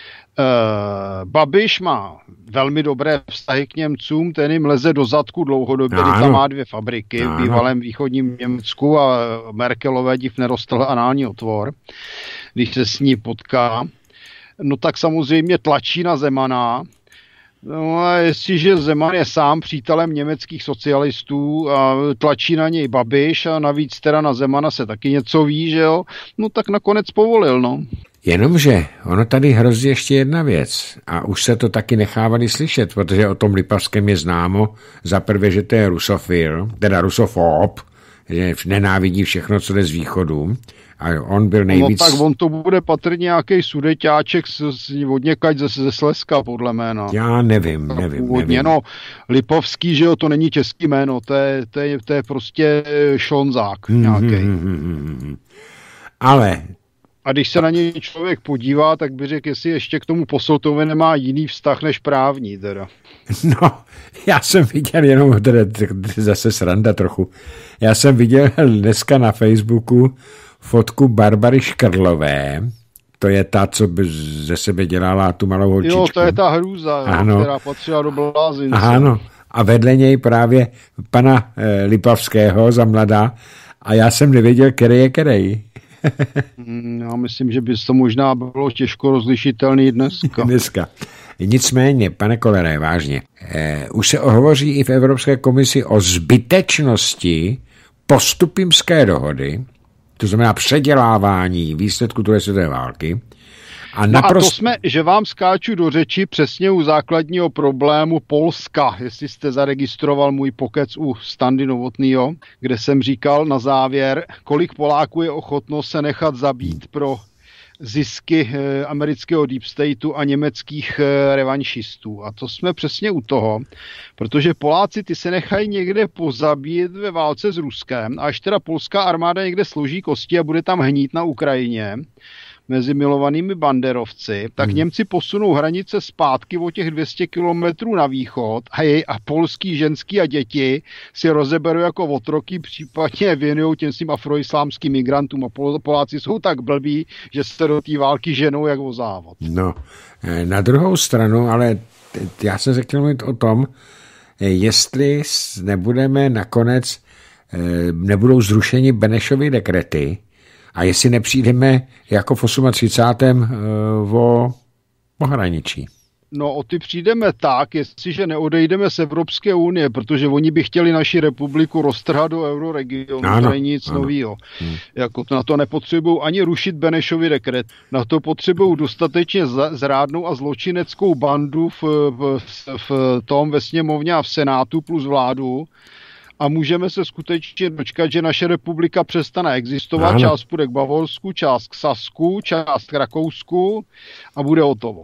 Uh, Babiš má velmi dobré vztahy k Němcům, ten jim leze do zadku dlouhodobě, no, tam má dvě fabriky no, v bývalém východním Německu a Merkelové div nerostl anální otvor, když se s ní potká. No tak samozřejmě tlačí na Zemana. No a jestliže Zeman je sám přítelem německých socialistů a tlačí na něj Babiš a navíc teda na Zemana se taky něco ví, že jo, no tak nakonec povolil, no. Jenomže ono tady hrozí ještě jedna věc a už se to taky nechávali slyšet, protože o tom Lipavském je známo za prvé, že to je rusofil, teda rusofob, že nenávidí všechno, co jde z východu A on byl nejvíc... No tak on to bude patrně nějaký sudeťáček z, z, od někať ze, ze Slezska, podle jména. Já nevím, nevím, Původně, nevím. No, Lipovský, že jo, to není český jméno, to je, to je, to je prostě šlonzák nějaký. Hmm, hmm, hmm, hmm. Ale... A když se na něj člověk podívá, tak by řekl, jestli ještě k tomu Posseltovi nemá jiný vztah než právní teda. No, já jsem viděl jenom, teda, zase sranda trochu, já jsem viděl dneska na Facebooku fotku Barbary Škrlové, to je ta, co by ze sebe dělala tu malou holčičku. Jo, to je ta hrůza, ano. která patřila do blázince. Ano, a vedle něj právě pana e, Lipavského za mladá a já jsem nevěděl, který je který. Já myslím, že by to možná bylo těžko rozlišitelný dneska. Dneska. Nicméně, pane Kollere, vážně, eh, už se hovoří i v Evropské komisi o zbytečnosti postupimské dohody, to znamená předělávání výsledku druhé světové války. A, naprost... no a to jsme, že vám skáču do řeči přesně u základního problému Polska, jestli jste zaregistroval můj pokec u Standy Novotnýho, kde jsem říkal na závěr, kolik Poláků je ochotno se nechat zabít pro zisky eh, amerického deep stateu a německých eh, revanšistů. A to jsme přesně u toho, protože Poláci ty se nechají někde pozabít ve válce s Ruskem, a až teda polská armáda někde složí kosti a bude tam hnít na Ukrajině mezi milovanými banderovci, tak hmm. Němci posunou hranice zpátky o těch dvě stě kilometrů na východ a, jej, a polský ženský a děti si rozeberou jako otroky, případně věnují těm svým afroislámským migrantům a Pol, Poláci jsou tak blbí, že se do té války ženou jak o závod. No, na druhou stranu, ale já jsem se chtěl mluvit o tom, jestli nebudeme nakonec, nebudou zrušeni Benešovy dekrety, a jestli nepřijdeme jako v třicátém osmém o pohraničí. No o ty přijdeme tak, jestliže neodejdeme z Evropské unie, protože oni by chtěli naši republiku roztrhat do euroregionu, ano, to není nic novýho. Hmm. Jako to, na to nepotřebují ani rušit Benešovy dekret, na to potřebují dostatečně zrádnou a zločineckou bandu v, v, v tom ve sněmovně a v senátu plus vládu, a můžeme se skutečně dočkat, že naše republika přestane existovat, ano. Část půjde k Bavorsku, část k Sasku, část k Rakousku a bude hotovo.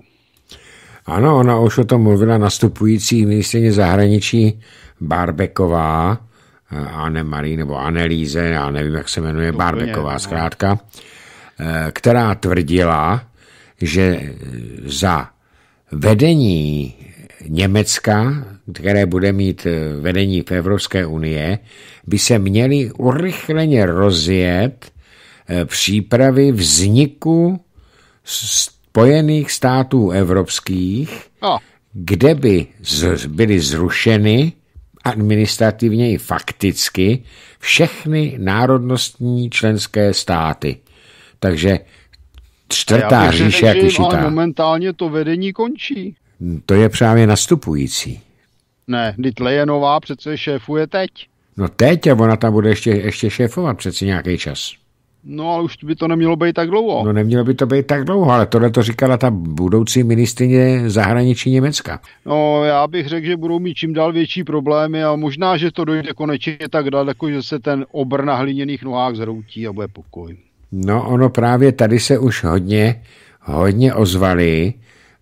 Ano, ona už o tom mluvila nastupující ministryně zahraničí Barbeková, Anne-Marie nebo Annelíze, já nevím, jak se jmenuje, Barbeková zkrátka, která tvrdila, že za vedení Německa, které bude mít vedení v Evropské unie, by se měly urychleně rozjet přípravy vzniku Spojených států evropských, no. kde by z, byly zrušeny administrativně i fakticky všechny národnostní členské státy. Takže čtvrtá říše, jak vyšitá. Ale momentálně to vedení končí. To je právě nastupující. Ne, vždyť Lejenová přece šéfuje teď. No teď a ona tam bude ještě, ještě šéfovat přeci nějaký čas. No ale už by to nemělo být tak dlouho. No nemělo by to být tak dlouho, ale tohle to říkala ta budoucí ministryně zahraničí Německa. No já bych řekl, že budou mít čím dál větší problémy a možná, že to dojde konečně tak daleko, že se ten obr na hliněných nohách zroutí a bude pokoj. No ono právě tady se už hodně, hodně ozvali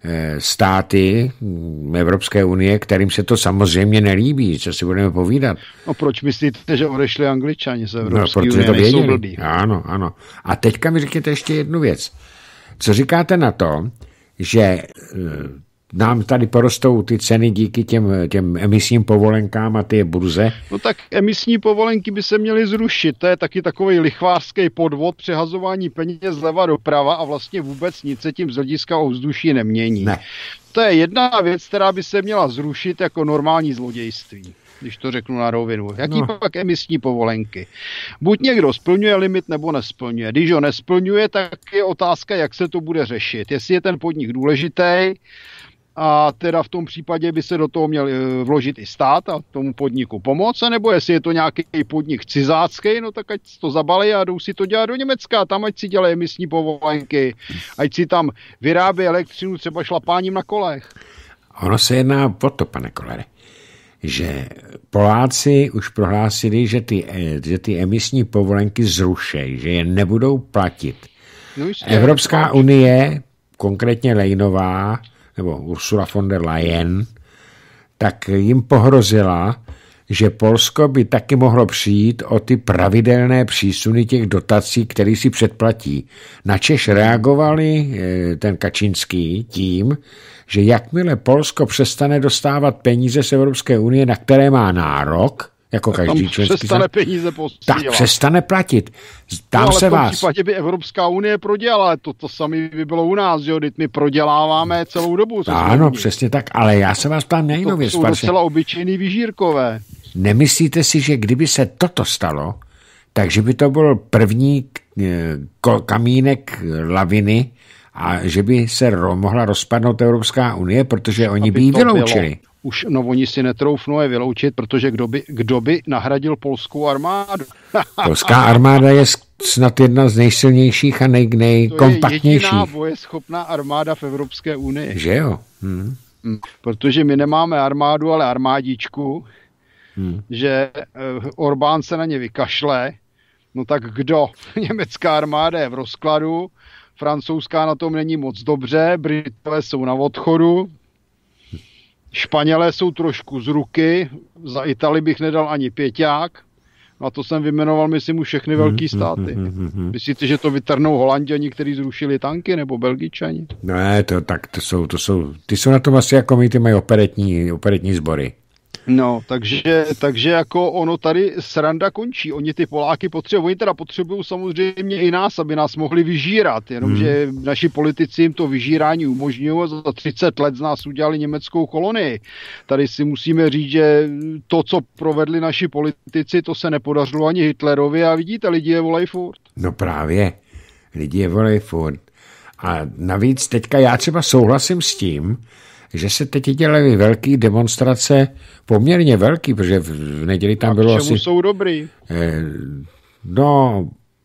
státy Evropské unie, kterým se to samozřejmě nelíbí, co si budeme povídat. No proč myslíte, že odešli Angličani z Evropské no, unie, to nejsou blbí? Ano, ano. A teďka mi řekněte ještě jednu věc. Co říkáte na to, že nám tady porostou ty ceny díky těm, těm emisním povolenkám a ty burze? No tak emisní povolenky by se měly zrušit. To je taky takový lichvářský podvod, přehazování peněz zleva doprava a vlastně vůbec nic se tím z hlediska ovzduší nemění. Ne. To je jedna věc, která by se měla zrušit jako normální zlodějství, když to řeknu na rovinu. Jaký no. pak emisní povolenky? Buď někdo splňuje limit, nebo nesplňuje. Když ho nesplňuje, tak je otázka, jak se to bude řešit. Jestli je ten podnik důležitý, a teda v tom případě by se do toho měl vložit i stát a tomu podniku pomoct, nebo jestli je to nějaký podnik cizácký, no tak ať to zabalí a jdou si to dělat do Německa, tam ať si dělají emisní povolenky, ať si tam vyrábí elektřinu třeba šlapáním na kolech. Ono se jedná o to, pane Kollere, že Poláci už prohlásili, že ty, že ty emisní povolenky zrušejí, že je nebudou platit. No Evropská unie, konkrétně Leynová, nebo Ursula von der Leyen, tak jim pohrozila, že Polsko by taky mohlo přijít o ty pravidelné přísuny těch dotací, které si předplatí. Načež reagovali ten Kačinský tím, že jakmile Polsko přestane dostávat peníze z Evropské unie, na které má nárok, jako každý členský přestane stát, peníze posílat. Tak přestane platit. Tam no, ale se v tom vás. případě by Evropská unie prodělala. To, to samé by bylo u nás, jo? My proděláváme celou dobu. Ano, přesně tak, ale já se vás ptám na jinou věc. To jsou docela obyčejný vyžírkové. Nemyslíte si, že kdyby se toto stalo, takže by to byl první kamínek laviny a že by se mohla rozpadnout Evropská unie, protože oni by ji vyloučili. Bylo. Už, no oni si netroufnou je vyloučit, protože kdo by, kdo by nahradil polskou armádu? Polská armáda je snad jedna z nejsilnějších a nej, nejkompaktnějších. To je jediná bojeschopná armáda v Evropské unii. Že jo? Hmm. Protože my nemáme armádu, ale armádičku, hmm. že Orbán se na ně vykašle, no tak kdo? Německá armáda je v rozkladu, francouzská na tom není moc dobře, Britové jsou na odchodu, Španělé jsou trošku z ruky, za Itálii bych nedal ani pěťák, a to jsem vyjmenoval, myslím, už všechny velký státy. Myslíte, že to vytrhnou Holanděni, kteří zrušili tanky, nebo Belgičani? Ne, to tak, to jsou, to jsou, ty jsou na tom asi jako my, ty mají operetní, operetní sbory. No, takže, takže jako ono tady sranda končí. Oni ty Poláky potřebují, oni teda potřebují samozřejmě i nás, aby nás mohli vyžírat, jenomže hmm. naši politici jim to vyžírání umožňují a za třicet let z nás udělali německou kolonii. Tady si musíme říct, že to, co provedli naši politici, to se nepodařilo ani Hitlerovi a vidíte, lidi je volej furt. No právě, lidi je volej furt. A navíc teďka já třeba souhlasím s tím, že se teď dělaly velké demonstrace, poměrně velký, protože v neděli tam a bylo asi... jsou dobrý? Eh, no,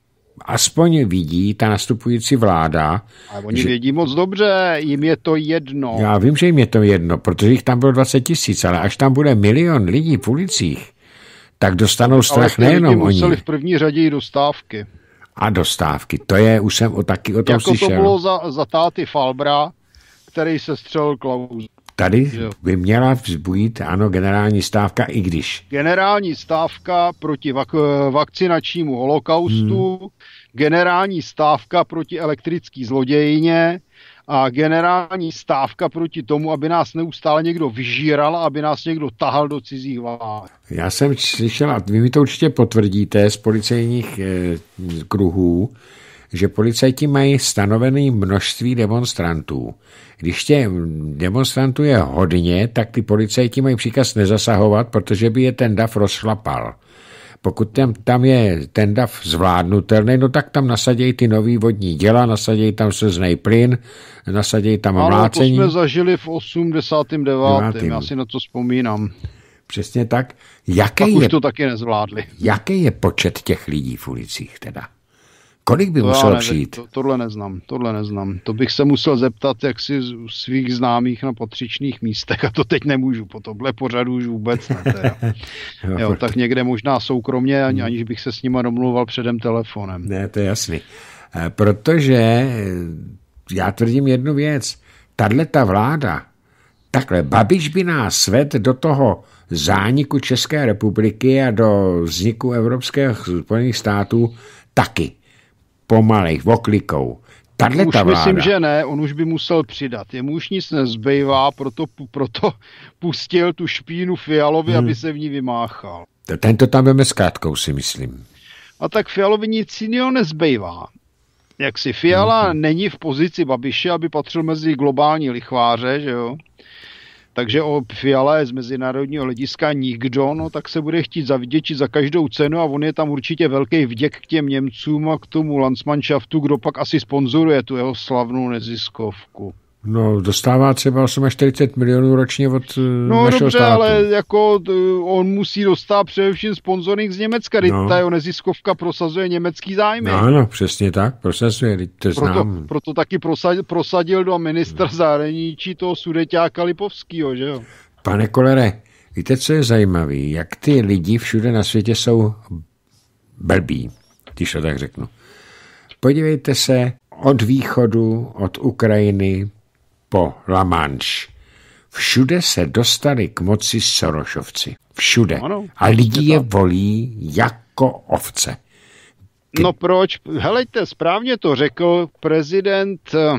aspoň vidí ta nastupující vláda... A oni že, vědí moc dobře, jim je to jedno. Já vím, že jim je to jedno, protože jich tam bylo dvacet tisíc, ale až tam bude milion lidí v ulicích, tak dostanou strach nejenom oni. Ale museli v první řadě i dostávky. A dostávky, to je, už jsem o, taky o tom jako slyšel. Jako to bylo za, za táty Falbra, který se střelil Klaus. Tady by měla vzbudit, ano, generální stávka, i když. Generální stávka proti vak- vakcinačnímu holokaustu, hmm. generální stávka proti elektrický zlodějině a generální stávka proti tomu, aby nás neustále někdo vyžíral a aby nás někdo tahal do cizích vlád. Já jsem slyšel, a vy mi to určitě potvrdíte z policejních eh, kruhů, že policajti mají stanovené množství demonstrantů. Když tě demonstrantů je hodně, tak ty policajti mají příkaz nezasahovat, protože by je ten dav rozšlapal. Pokud tam, tam je ten dav zvládnutelný, no tak tam nasadějí ty nový vodní děla, nasadějí tam slznej plyn, nasadějí tam ano, mlácení. Ano, to jsme zažili v osmdesátém devátém Já si na to vzpomínám. Přesně tak. Jaký Pak je, už to taky nezvládli. Jaký je počet těch lidí v ulicích teda? Kolik by to muselo přijít? To, tohle neznám, tohle neznám. To bych se musel zeptat jaksi svých známých na patřičných místech a to teď nemůžu, po tohle pořadu už vůbec ne. Teda. jo, jo, tak někde možná soukromně, aniž bych se s nima domluval předem telefonem. Ne, to je jasný. Protože já tvrdím jednu věc. Tahleta vláda, takhle, Babiš by nás svedl do toho zániku České republiky a do vzniku Evropských Spojených států taky. Pomalej, oklikou. Tahle už ta vláda. Myslím, že ne, on už by musel přidat. Jemu už nic nezbývá, proto, proto pustil tu špínu Fialovi, hmm. aby se v ní vymáchal. Tento tam veme s krátkou, si myslím. A tak Fialovi nic jiného nezbývá. Jak si Fiala hmm. není v pozici Babiše, aby patřil mezi globální lichváře, že jo? Takže o Fiala je z mezinárodního hlediska nikdo, no tak se bude chtít zavděčit za každou cenu a on je tam určitě velký vděk k těm Němcům a k tomu Landsmannschaftu, kdo pak asi sponzoruje tu jeho slavnou neziskovku. No, dostává třeba čtyřicet osm milionů ročně od no, našeho dobře, státu. ale jako on musí dostat především sponsoring z Německa, no. Ta jeho neziskovka prosazuje německý zájmy. No, ano, přesně tak, prosazuje, to proto, znám. Proto taky prosadil, prosadil do ministra no. zahraničí toho Sudeťáka Lipovskýho, že jo? Pane Kolere, Víte, co je zajímavé? Jak ty lidi všude na světě jsou blbí, když to tak řeknu. Podívejte se od východu, od Ukrajiny po La Manche. Všude se dostali k moci Sorošovci. Všude. A lidi je volí jako ovce. No proč? Helejte, správně to řekl prezident eh,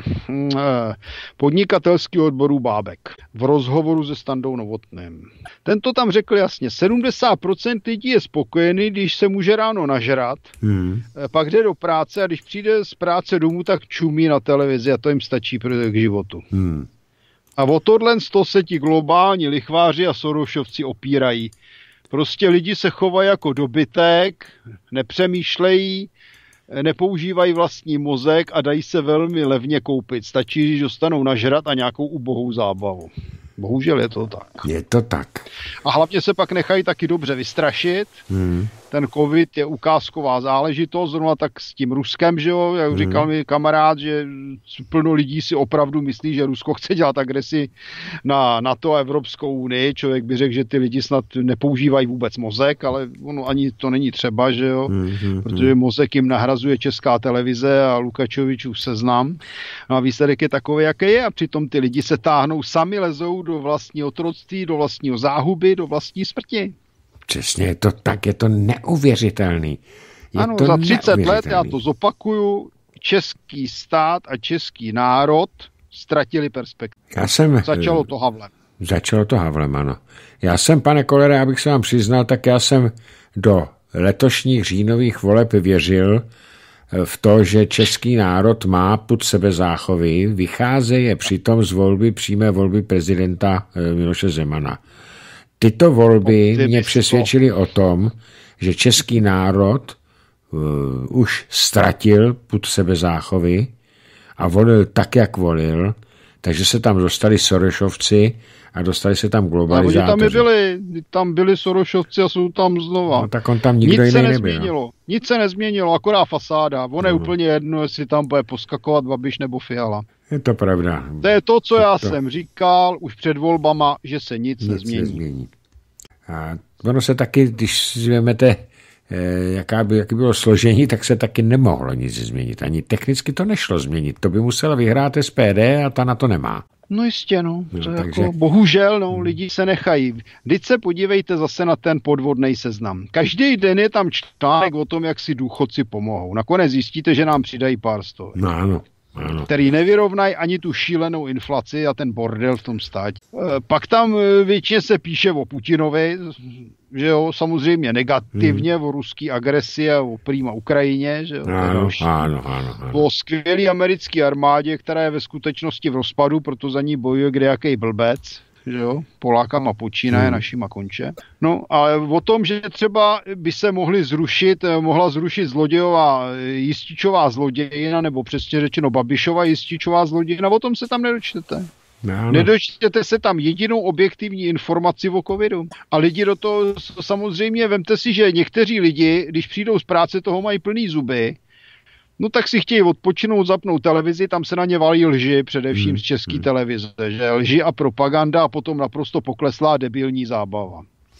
podnikatelského odboru Bábek v rozhovoru se Standou Novotným. Ten to tam řekl jasně. sedmdesát procent lidí je spokojený, když se může ráno nažrat, hmm. pak jde do práce a když přijde z práce domů, tak čumí na televizi a to jim stačí k životu. Hmm. A o tohle sto se ti globální lichváři a Sorošovci opírají. Prostě lidi se chovají jako dobytek, nepřemýšlejí, nepoužívají vlastní mozek a dají se velmi levně koupit. Stačí, když dostanou nažrat a nějakou ubohou zábavu. Bohužel je to tak. Je to tak. A hlavně se pak nechají taky dobře vystrašit. Hmm. Ten covid je ukázková záležitost, zrovna tak s tím Ruskem, že jo, jak hmm. říkal mi kamarád, že plno lidí si opravdu myslí, že Rusko chce dělat agresi na NATO a Evropskou unii. Člověk by řekl, že ty lidi snad nepoužívají vůbec mozek, ale ono ani to není třeba, že jo, hmm. protože mozek jim nahrazuje Česká televize a Lukačovičův Seznam. No a výsledek je takový, jaký je a přitom ty lidi se táhnou, sami lezou do vlastního otroctví, do vlastního záhuby, do vlastní smrti. Přesně, je to tak, je to neuvěřitelný. Je ano, to za třicet let, já to zopakuju, český stát a český národ ztratili perspektivu. Já jsem, Začalo to Havlem. Začalo to Havlem, ano. Já jsem, pane Kollere, abych se vám přiznal, tak já jsem do letošních říjnových voleb věřil v to, že český národ má pod sebe záchovy, vycházeje přitom z volby, přímé volby prezidenta Miloše Zemana. Tyto volby mě přesvědčily o tom, že český národ uh, už ztratil pod sebe záchovy a volil tak, jak volil, takže se tam dostali Sorošovci a dostali se tam globalizátoři. A oni tam byli, tam byli Sorošovci a jsou tam znova. No, tak on tam nikdo Nic jiný se nebyl. Nezměnilo. Nic se nezměnilo, akorát fasáda. Ono je uh-huh. úplně jedno, jestli tam bude poskakovat Babiš nebo Fiala. Je to pravda. To je to, co já to... jsem říkal už před volbama, že se nic, nic nezmění. nezmění. A ono se taky, když si vezmete, jaká by, jaký bylo složení, tak se taky nemohlo nic změnit. Ani technicky to nešlo změnit. To by musela vyhrát S P D a ta na to nemá. No jistě, no. no takže... jako, bohužel, no, lidi se nechají. Vždyť se podívejte zase na ten podvodný Seznam. Každý den je tam článek o tom, jak si důchodci pomohou. Nakonec zjistíte, že nám přidají pár stovek. No ano. Ano. Který nevyrovnají ani tu šílenou inflaci a ten bordel v tom státě. Pak tam většině se píše o Putinovi, že jo, samozřejmě negativně, hmm. o ruský agresi a o prýma Ukrajině, že jo. Ano, ano, ano, ano. O skvělý americké armádě, která je ve skutečnosti v rozpadu, proto za ní bojuje kdejaký blbec, že jo, Polákama počínaje, hmm. našima konče. No, ale o tom, že třeba by se mohli zrušit, mohla zrušit zlodějová, Jističová zlodějina, nebo přesně řečeno Babišova Jističová zlodějina, o tom se tam nedočtete. No, Nedočtěte se tam jedinou objektivní informaci o covidu. A lidi do toho samozřejmě, vemte si, že někteří lidi, když přijdou z práce, toho mají plný zuby, no tak si chtějí odpočinout, zapnout televizi, tam se na ně valí lži, především hmm. z české hmm. televize, že lži a propaganda a potom naprosto pokleslá debilní zábava.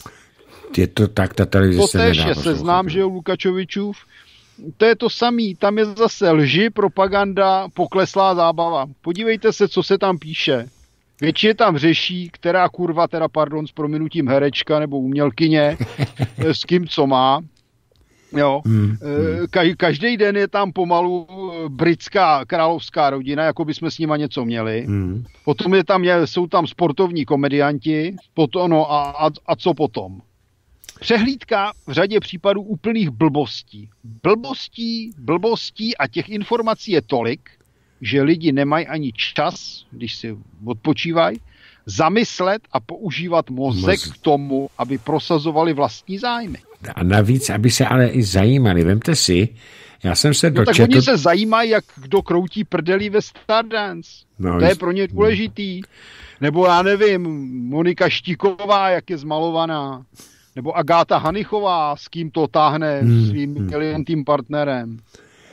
Je to tak, ta televize to se nedá. To tež je Seznam, že jo, Lukačovičův. To je to samý, tam je zase lži, propaganda, pokleslá zábava. Podívejte se, co se tam píše. Většině tam řeší, která kurva, teda pardon, s prominutím herečka nebo umělkyně, s kým co má. Jo. Hmm, Ka- každý den je tam pomalu britská královská rodina, jako by jsme s nima něco měli. Hmm. Potom je tam, jsou tam sportovní komedianti, potom, no a, a, a co potom? Přehlídka v řadě případů úplných blbostí. Blbostí, blbostí a těch informací je tolik, že lidi nemají ani čas, když si odpočívají, zamyslet a používat mozek Moz... k tomu, aby prosazovali vlastní zájmy. A navíc, aby se ale i zajímali. Vemte si, já jsem se no dočetl... Tak oni se zajímají, jak kdo kroutí prdelí ve Stardance. No, to je pro ně důležitý. Nebo já nevím, Monika Štíková, jak je zmalovaná. Nebo Agáta Hanichová, s kým to táhne hmm, svým hmm. miliontým partnerem.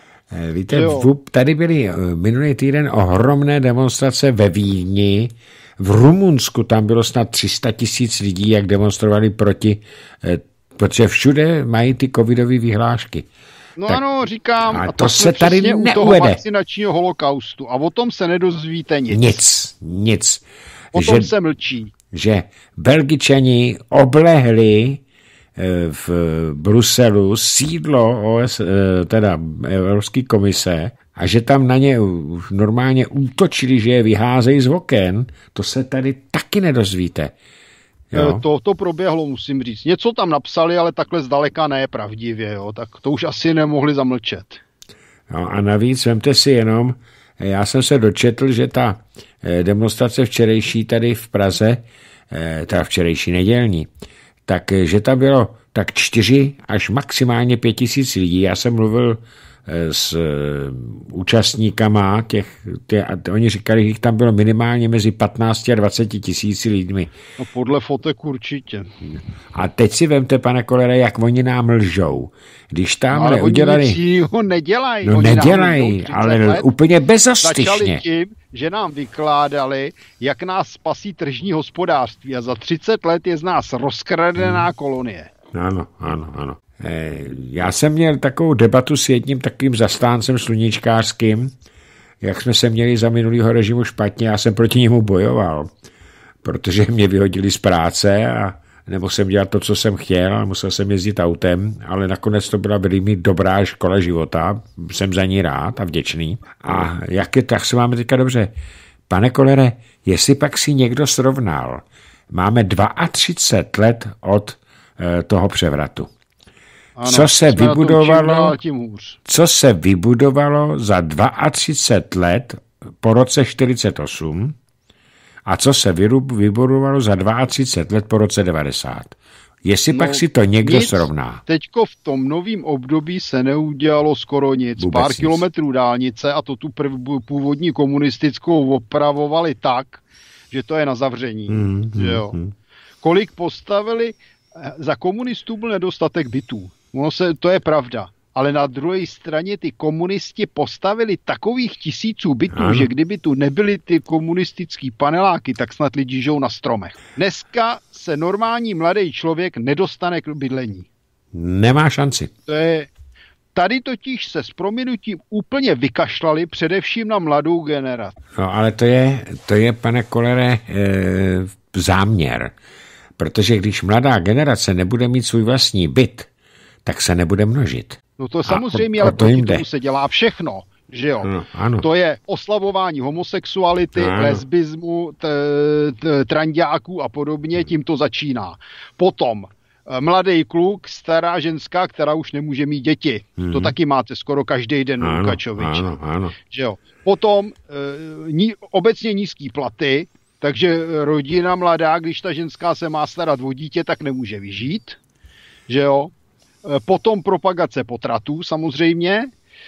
Víte, v, tady byly minulý týden ohromné demonstrace ve Vídni v Rumunsku tam bylo snad tři sta tisíc lidí, jak demonstrovali proti, protože všude mají ty covidové vyhlášky. No tak, ano, říkám, a to, to se tady neuvede. U toho vakcinačního holokaustu a o tom se nedozvíte nic. Nic, nic. O tom že, se mlčí. Že Belgičani oblehli v Bruselu sídlo O S, teda Evropské komise a že tam na ně normálně útočili, že je vyházejí z oken, to se tady taky nedozvíte. Jo? To, to proběhlo, musím říct. Něco tam napsali, ale takhle zdaleka ne pravdivě, jo? Tak to už asi nemohli zamlčet. No a navíc vemte si jenom, já jsem se dočetl, že ta demonstrace včerejší tady v Praze, teda včerejší nedělní, takže tam bylo tak čtyři až maximálně pět tisíc lidí. Já jsem mluvil s účastníkama těch, tě, oni říkali, že jich tam bylo minimálně mezi patnáct a dvacet tisíci lidmi. No podle fotek určitě. A teď si vemte, pane Kolere, jak oni nám lžou. Když tam no, ale udělali... oni ho nedělají. No oni nedělají, ale let. Úplně bezostyšně. Začali tím, že nám vykládali, jak nás spasí tržní hospodářství a za třicet let je z nás rozkradená hmm. kolonie. Ano, ano, ano. Já jsem měl takovou debatu s jedním takovým zastáncem sluníčkářským, jak jsme se měli za minulýho režimu špatně, já jsem proti němu bojoval, protože mě vyhodili z práce a nemohl jsem dělat to, co jsem chtěl, ale musel jsem jezdit autem, ale nakonec to byla velmi dobrá škola života, jsem za ní rád a vděčný. A jak je, tak se máme teďka dobře. Pane Kolere, jestli pak si někdo srovnal, máme třicet dva let od e, toho převratu. Ano, co se vybudovalo, co se vybudovalo za třicet dva let po roce čtyřicet osm a co se vybudovalo za třicet dva let po roce devadesát. Jestli no, pak si to někdo nic, srovná. Teďko v tom novém období se neudělalo skoro nic. Vůbec Pár nic. Kilometrů dálnice a to tu prv, původní komunistickou opravovali tak, že to je na zavření. Mm, že jo. Mm, Kolik postavili, za komunistů byl nedostatek bytů. Ono se, to je pravda. Ale na druhé straně ty komunisti postavili takových tisíců bytů, ano. že kdyby tu nebyly ty komunistický paneláky, tak snad lidi žijou na stromech. Dneska se normální mladý člověk nedostane k bydlení. Nemá šanci. To je, tady totiž se s prominutím úplně vykašlali především na mladou generaci. No ale to je, to je pane Kolere, e, záměr. Protože když mladá generace nebude mít svůj vlastní byt, tak se nebude množit. No to samozřejmě, ale proti tomu se dělá všechno, že jo? No, ano. To je oslavování homosexuality, ano. lesbismu, t, t, tranďáků a podobně, tím to začíná. Potom mladý kluk, stará ženská, která už nemůže mít děti. Hmm. To taky máte skoro každý den u Lukačoviče. Ano, ano. Že jo? Potom e, ní, obecně nízký platy, takže rodina mladá, když ta ženská se má starat o dítě, tak nemůže vyžít, že jo? Potom propagace potratů samozřejmě,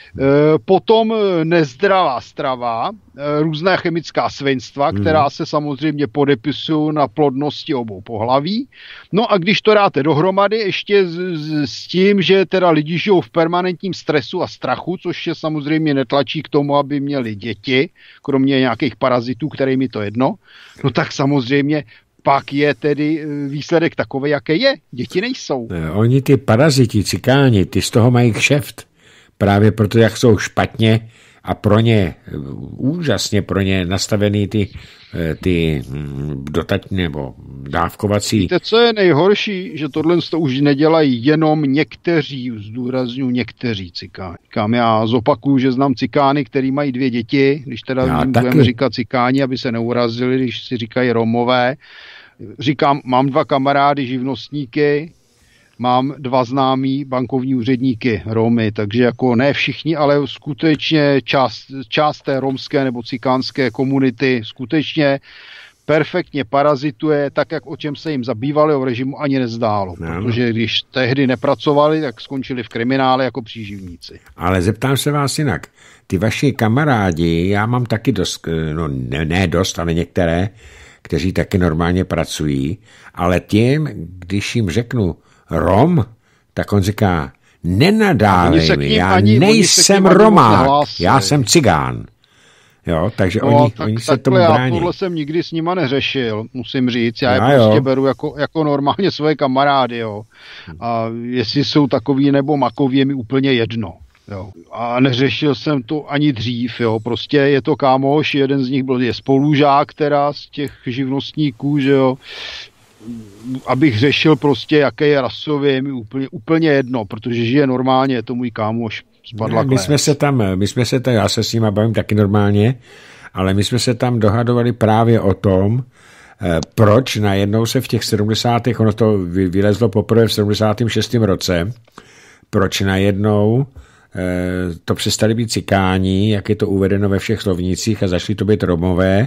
potom nezdravá strava, různá chemická svinstva, která se samozřejmě podepisují na plodnosti obou pohlaví. No a když to dáte dohromady ještě s, s tím, že teda lidi žijou v permanentním stresu a strachu, což je samozřejmě netlačí k tomu, aby měli děti, kromě nějakých parazitů, kterým je to jedno, no tak samozřejmě pak je tedy výsledek takový, jaký je. Děti nejsou. Oni ty paraziti, cikáni, ty z toho mají kšeft. Právě proto, jak jsou špatně a pro ně, úžasně pro ně nastavený ty, ty dotační nebo dávkovací. Víte, co je nejhorší? Že tohle to už nedělají jenom někteří, zdůrazňuji někteří cikáni. Kam já zopakuju, že znám cikány, který mají dvě děti, když teda budeme říkat cikáni, aby se neurazili, když si říkají Romové. Říkám, mám dva kamarády, živnostníky, mám dva známí bankovní úředníky, Romy, takže jako ne všichni, ale skutečně část, část té romské nebo cikánské komunity skutečně perfektně parazituje, tak jak o čem se jim zabývali, o režimu ani nezdálo. No. Protože když tehdy nepracovali, tak skončili v kriminále jako příživníci. Ale zeptám se vás jinak. Ty vaši kamarádi, já mám taky dost, no ne, ne dost, ale některé, kteří taky normálně pracují, ale tím, když jim řeknu Rom, tak on říká, nenadávej mi, já ani, nejsem Romák, já jsem cigán. Jo, takže no, oni, tak, oni se takhle, tomu brání. Já tohle jsem nikdy s nima neřešil, musím říct. Já je já prostě jo. beru jako, jako normálně svoje kamarády, jo. A jestli jsou takový nebo makoví, je mi úplně jedno. Jo. A neřešil jsem to ani dřív, jo. Prostě je to kámoš, jeden z nich byl je spolužák teda z těch živnostníků, že jo. Abych řešil prostě, jaké je rasově, je mi úplně, úplně jedno, protože žije normálně, je to můj kámoš. Ne, my jsme se tam, my jsme se tam, já se s ním bavím taky normálně, ale my jsme se tam dohadovali právě o tom, eh, proč najednou se v těch sedmdesátých, ono to vylezlo poprvé v sedmdesátém šestém roce, proč najednou eh, to přestali být cikáni, jak je to uvedeno ve všech slovnících a začali to být Romové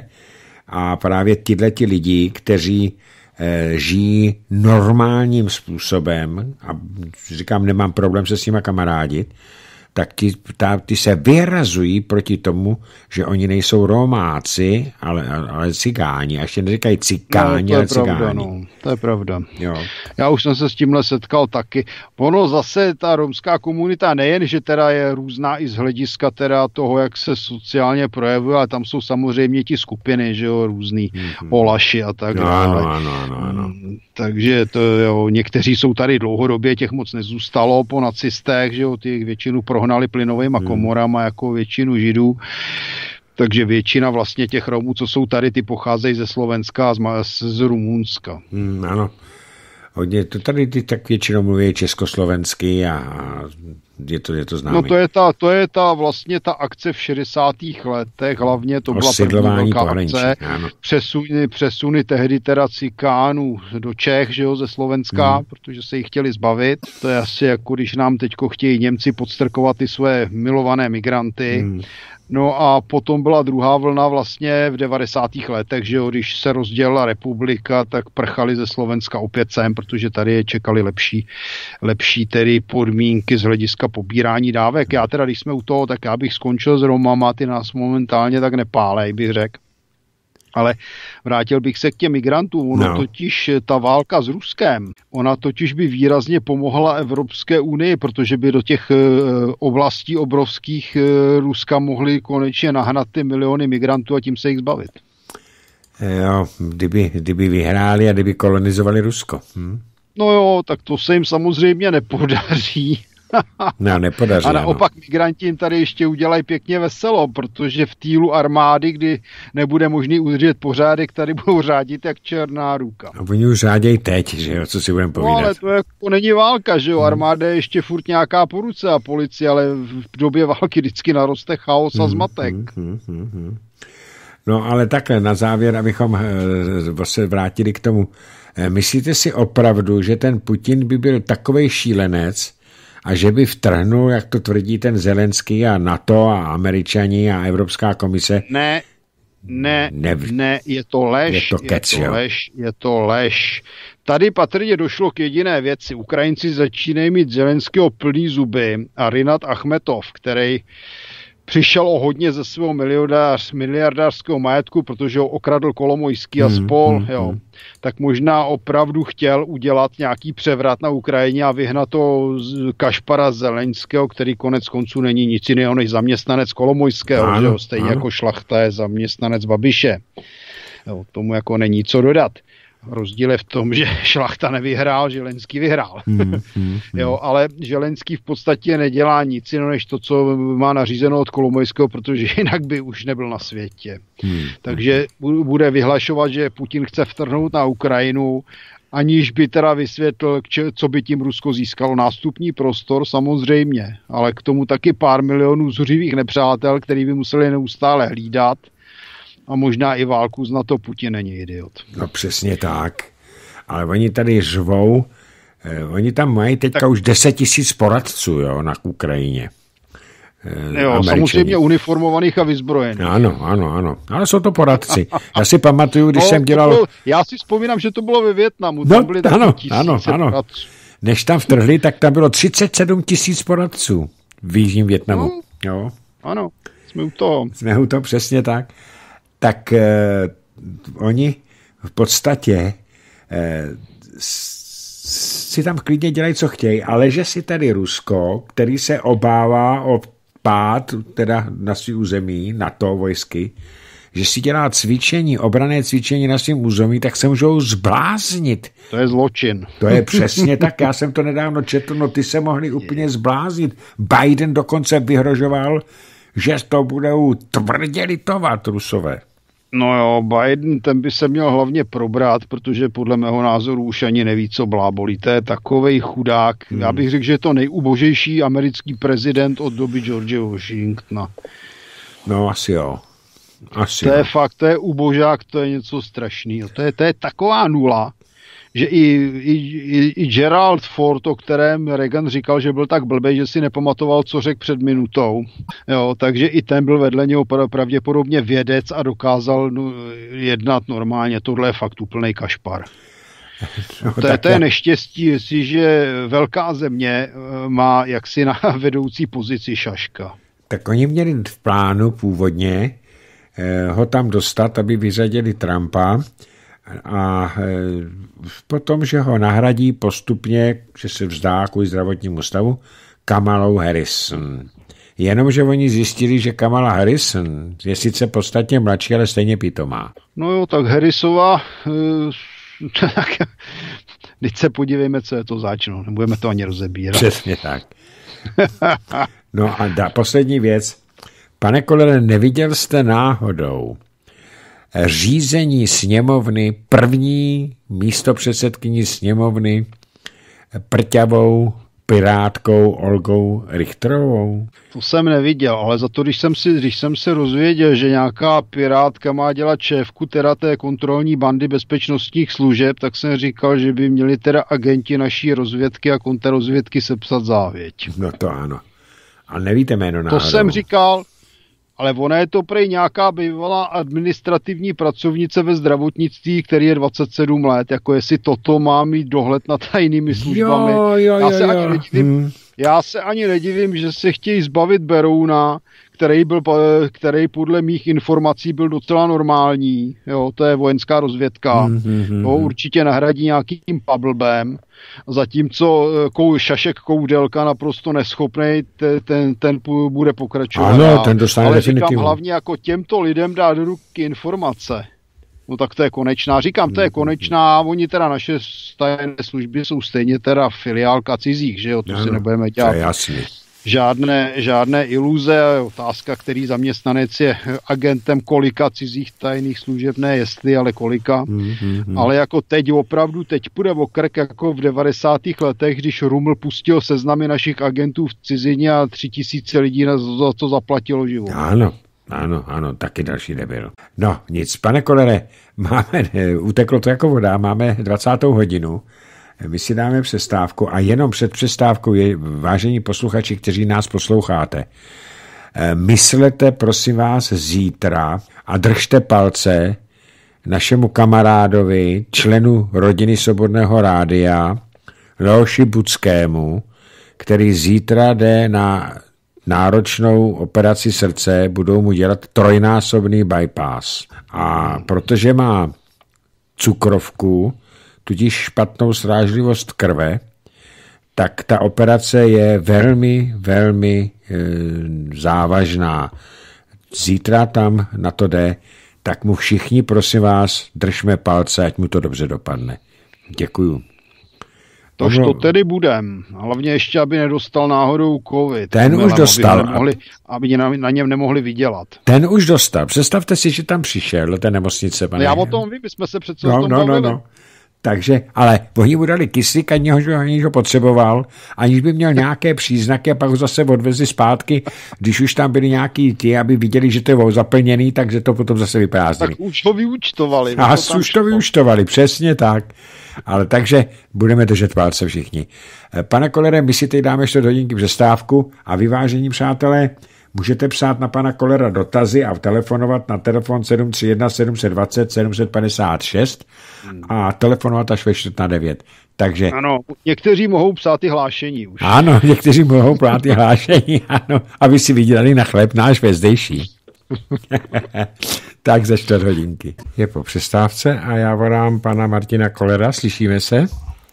a právě tyhleti lidi, kteří eh, žijí normálním způsobem a říkám, nemám problém se s nima kamarádit, tak ty, ta, ty se vyrazují proti tomu, že oni nejsou Romáci, ale, ale cigáni. A ještě neříkají cikáni, no, ale cigáni. Pravda, no, to je pravda. Jo. Já už jsem se s tímhle setkal taky. Ono zase, ta romská komunita nejen, že teda je různá i z hlediska teda toho, jak se sociálně projevuje, ale tam jsou samozřejmě ti skupiny, že jo, různý mm-hmm. Olaši a tak no, dále. Ano, ano, ano, ano. Takže to, jo, někteří jsou tady dlouhodobě, těch moc nezůstalo po nacistech, že jo, ty většinu prohnali plynovýma hmm. komorama jako většinu Židů. Takže většina vlastně těch Romů, co jsou tady, ty pocházejí ze Slovenska a z, z Rumunska. Hmm, ano. Hodně, to tady ty tak většinou mluví československy a, a je to, je to známé. No to je ta, to je ta vlastně ta akce v šedesátých letech, hlavně to byla první velká akce. Přesuny, přesuny tehdy teda cikánů do Čech, že jo, ze Slovenska, hmm. protože se jich chtěli zbavit. To je asi jako když nám teďko chtějí Němci podstrkovat ty své milované migranty. Hmm. No a potom byla druhá vlna vlastně v devadesátých letech, že jo, když se rozdělila republika, tak prchali ze Slovenska opět sem, protože tady je čekali lepší, lepší tedy podmínky z hlediska pobírání dávek. Já teda, když jsme u toho, tak já bych skončil s Romama, ty nás momentálně tak nepálej, bych řekl. Ale vrátil bych se k těm migrantům. Ono no. totiž ta válka s Ruskem, ona totiž by výrazně pomohla Evropské unii, protože by do těch oblastí obrovských Ruska mohli konečně nahnat ty miliony migrantů a tím se jich zbavit. Jo, kdyby, kdyby vyhráli a kdyby kolonizovali Rusko. Hm? No jo, tak to se jim samozřejmě nepodaří. No, nepodaří. A naopak ano. Migranti jim tady ještě udělají pěkně veselo, protože v týlu armády, kdy nebude možný udržet pořádek, tady budou řádit jak černá ruka. A oni už řádějí teď, že jo, co si budeme povídat. No ale to jako není válka, že jo, armáda je ještě furt nějaká po ruce a policie, ale v době války vždycky naroste chaos a zmatek. Hmm, hmm, hmm, hmm. No ale takhle, na závěr, abychom se vrátili k tomu. Myslíte si opravdu, že ten Putin by byl takovej šílenec, a že by vtrhnul, jak to tvrdí ten Zelenský a NATO a Američani a Evropská komise? Ne, ne, ne, ne je to lež, je to, kec, je to lež, je to lež. Tady patrně došlo k jediné věci. Ukrajinci začínají mít Zelenského plný zuby a Rinat Achmetov, který přišel o hodně ze svého miliardář, miliardářského majetku, protože ho okradl Kolomojský a spol, hmm, hmm, jo. Hmm. Tak možná opravdu chtěl udělat nějaký převrat na Ukrajině a vyhnat to Kašpara Zelenského, který konec konců není nic jiného než zaměstnanec Kolomojského, ano, že jo? Stejně ano. Jako Šlachta je zaměstnanec Babiše. Jo, tomu jako není co dodat. Rozdíl je v tom, že Šlachta nevyhrál, Zelenský vyhrál. Hmm, hmm, hmm. Jo, ale Zelenský v podstatě nedělá nic jiného, než to, co má nařízeno od Kolomojského, protože jinak by už nebyl na světě. Hmm. Takže bude vyhlašovat, že Putin chce vtrhnout na Ukrajinu, aniž by teda vysvětlil, co by tím Rusko získalo. Nástupní prostor samozřejmě, ale k tomu taky pár milionů zuřivých nepřátel, který by museli neustále hlídat. A možná i válku z NATO. Putin není idiot. No přesně tak. Ale oni tady řvou, eh, oni tam mají teďka tak už deset tisíc poradců, jo, na Ukrajině. Eh, jo, samozřejmě uniformovaných a vyzbrojených. Ano, ano, ano. Ale jsou to poradci. Já si pamatuju, když no, jsem dělal... Bylo, já si vzpomínám, že to bylo ve Vietnamu. No, tam byly ano, ano, ano. Poradců. Než tam vtrhli, tak tam bylo třicet sedm tisíc poradců v jižním Vietnamu. No, jo. Ano, jsme u toho. Jsme u toho, přesně tak. Tak eh, oni v podstatě eh, si tam klidně dělají, co chtějí, ale že si tady Rusko, který se obává o spát, teda na svém území, NATO vojsky, že si dělá cvičení, obranné cvičení na svém území, tak se můžou zbláznit. To je zločin. To je přesně tak, já jsem to nedávno četl, no ty se mohli úplně zbláznit. Biden dokonce vyhrožoval, že to budou tvrdě litovat Rusové. No jo, Biden, ten by se měl hlavně probrat, protože podle mého názoru už ani neví, co blábolí. To je takovej chudák. Hmm. Já bych řekl, že je to nejubožejší americký prezident od doby George Washingtona. No asi jo. Asi to jo. je fakt, to je ubožák, to je něco strašného. To je, to je taková nula, že i, i, i Gerald Ford, o kterém Reagan říkal, že byl tak blbej, že si nepamatoval, co řekl před minutou. Jo, takže i ten byl vedle něho pravděpodobně vědec a dokázal no, jednat normálně. Tohle je fakt úplnej kašpar. No, to, je, to je neštěstí, jestliže velká země má jaksi na vedoucí pozici šaška. Tak oni měli v plánu původně eh, ho tam dostat, aby vyřadili Trumpa, a e, potom, že ho nahradí postupně, že se vzdá kvůli zdravotnímu stavu, Kamalou Harrison. Jenomže oni zjistili, že Kamala Harrison je sice podstatně mladší, ale stejně pitomá. No jo, tak Harrisova, e, tak, teď se podívejme, co je to zač, no, nebudeme to ani rozebírat. Přesně tak. No a da, poslední věc. Pane Kollere, neviděl jste náhodou řízení sněmovny, první místopředsedkyni sněmovny prťavou pirátkou Olgou Richterovou? To jsem neviděl, ale za to, když jsem, si, když jsem se rozvěděl, že nějaká pirátka má dělat šéfku teda té kontrolní bandy bezpečnostních služeb, tak jsem říkal, že by měli teda agenti naší rozvědky a kontrarozvědky sepsat závěť. No to ano. A nevíte jméno náhodou? To jsem říkal, ale ona je to prej nějaká bývalá administrativní pracovnice ve zdravotnictví, který je dvacet sedm let, jako jestli toto má mít dohled nad tajnými službami. Jo, jo, já, se jo, ani jo. nedivím, Hmm. já se ani nedivím, že se chtějí zbavit Berouna, který, byl, který podle mých informací byl docela normální. Jo, to je vojenská rozvědka. Hmm, hmm, Jo, určitě nahradí nějakým pablbem. Zatímco kou, Šašek Koudelka naprosto neschopnej, ten, ten, ten bude pokračovat. Ano, ten dostane ale definitivně. říkám hlavně jako těmto lidem dát do ruky informace. No tak to je konečná. Říkám, to je konečná. Oni teda naše tajné služby jsou stejně teda filiálka cizích, že jo? To ano, si nebudeme dělat. To je jasný. Žádné, žádné iluze. Otázka, který zaměstnanec je agentem kolika cizích tajných služeb, ne jestli, ale kolika. Mm-hmm. Ale jako teď opravdu, teď půjde o krk jako v devadesátých letech, když Ruml pustil seznamy našich agentů v cizině a tři tisíce lidí za to zaplatilo život. Ano, ano, ano, taky další debil. No, nic, pane Kollere, máme, uteklo to jako voda, máme dvacátou hodinu. My si dáme přestávku a jenom před přestávkou je, vážení posluchači, kteří nás posloucháte, myslete prosím vás zítra a držte palce našemu kamarádovi, členu rodiny Svobodného rádia, Leoši Budskému, který zítra jde na náročnou operaci srdce, budou mu dělat trojnásobný bypass. A protože má cukrovku, tudíž špatnou srážlivost krve, tak ta operace je velmi, velmi e, závažná. Zítra tam na to jde, tak mu všichni, prosím vás, držme palce, ať mu to dobře dopadne. Děkuju. Tož to tedy budem. Hlavně ještě, aby nedostal náhodou covid. Ten už dostal. Aby, nemohli, aby na, na něm nemohli vydělat. Ten už dostal. Představte si, že tam přišel do té nemocnice. Pane. No já o tom vím, my jsme se přece no, o tom no, bavili. No, no. Takže, ale oni mu dali kyslík, aniž ho potřeboval, aniž by měl nějaké příznaky a pak ho zase odvezli zpátky, když už tam byli nějaký ti, aby viděli, že to je zaplněný, takže to potom zase vyprázdnili. Tak už to vyúčtovali. A to už to vyúčtovali, přesně tak. Ale takže budeme držet palce všichni. Pane Kollere, my si teď dáme ještě hodinky přestávku a vyvážení, přátelé, můžete psát na pana Kollera dotazy a telefonovat na telefon sedm tři jedna sedm dva nula sedm pět šest a telefonovat až ve čtvrt na devět. Takže... Ano, někteří mohou psát i hlášení už. Ano, někteří mohou psát i hlášení, ano, aby si vydělali na chléb náš vezdejší. Tak ze čtvrt hodinky. Je po přestávce a já volám pana Martina Kollera, slyšíme se?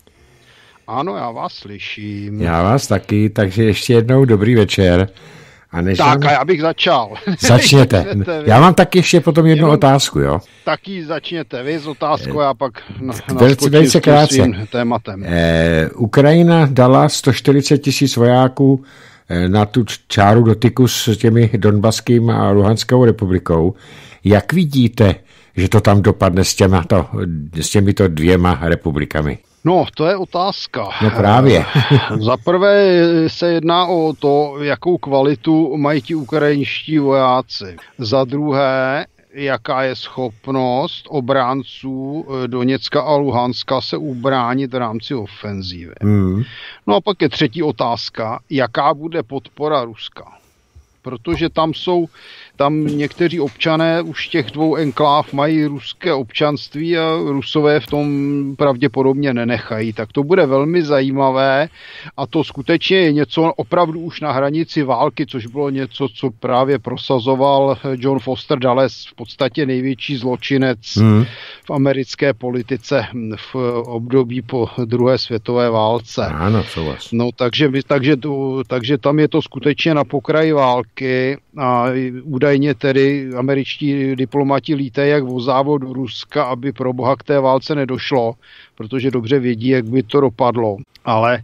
Ano, já vás slyším. Já vás taky, takže ještě jednou dobrý večer. A než tak vám... a já bych začal. Začněte. Já mám taky ještě potom jednu Jenom otázku, jo? Taky začněte vy s otázkou, já pak naskočím s tím tématem. Eh, Ukrajina dala sto čtyřicet tisíc vojáků eh, na tu čáru dotyku s těmi Donbaským a Luhanskou republikou. Jak vidíte, že to tam dopadne s, těmato, s těmito dvěma republikami? No, to je otázka. No právě. Za prvé se jedná o to, jakou kvalitu mají ti ukrajinští vojáci. Za druhé, jaká je schopnost obránců Doněcka a Luhanska se ubránit v rámci ofenzívy. Hmm. No a pak je třetí otázka, jaká bude podpora Ruska. Protože tam jsou, tam někteří občané už těch dvou enkláv mají ruské občanství a Rusové v tom pravděpodobně nenechají. Tak to bude velmi zajímavé a to skutečně je něco opravdu už na hranici války, což bylo něco, co právě prosazoval John Foster Dulles, v podstatě největší zločinec hmm. v americké politice v období po druhé světové válce. Ano, souhlas. No, takže, takže, to, takže tam je to skutečně na pokraji války. A údajně tedy američtí diplomati lítají jak o závod do Ruska, aby pro boha k té válce nedošlo, protože dobře vědí, jak by to dopadlo. Ale e,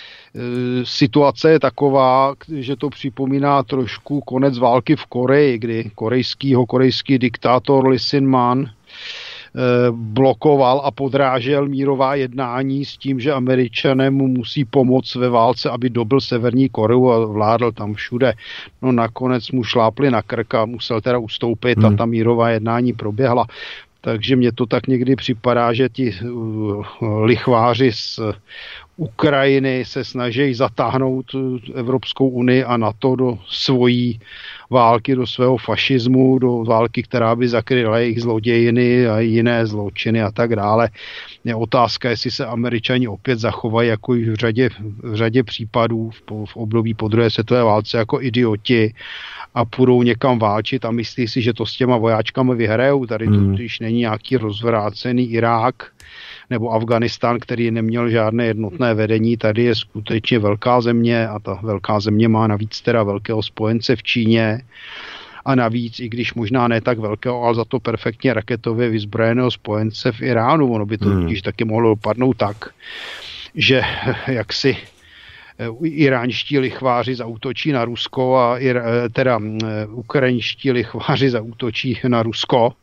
situace je taková, že to připomíná trošku konec války v Koreji, kdy korejskýho, korejský diktátor Lee Sin-man blokoval a podrážel mírová jednání s tím, že Američané mu musí pomoct ve válce, aby dobil Severní Koreu a vládl tam všude. No nakonec mu šlápli na krk a musel teda ustoupit hmm. a ta mírová jednání proběhla. Takže mně to tak někdy připadá, že ti uh, lichváři z Ukrajiny se snaží zatáhnout Evropskou unii a NATO do svojí války, do svého fašismu, do války, která by zakryla jejich zlodějiny a jiné zločiny a tak dále. Je otázka, jestli se Američani opět zachovají jako v řadě, v řadě případů v, v období po druhé světové válce jako idioti a půjdou někam válčit a myslí si, že to s těma vojáčkami vyhrajou. Tady to hmm. když není nějaký rozvrácený Irák nebo Afganistán, který neměl žádné jednotné vedení. Tady je skutečně velká země a ta velká země má navíc teda velkého spojence v Číně a navíc, i když možná ne tak velkého, ale za to perfektně raketově vyzbrojeného spojence v Iránu. Ono by to hmm. taky mohlo dopadnout tak, že jaksi iránští lichváři zaútočí na Rusko a teda ukrajinští lichváři zaútočí na Rusko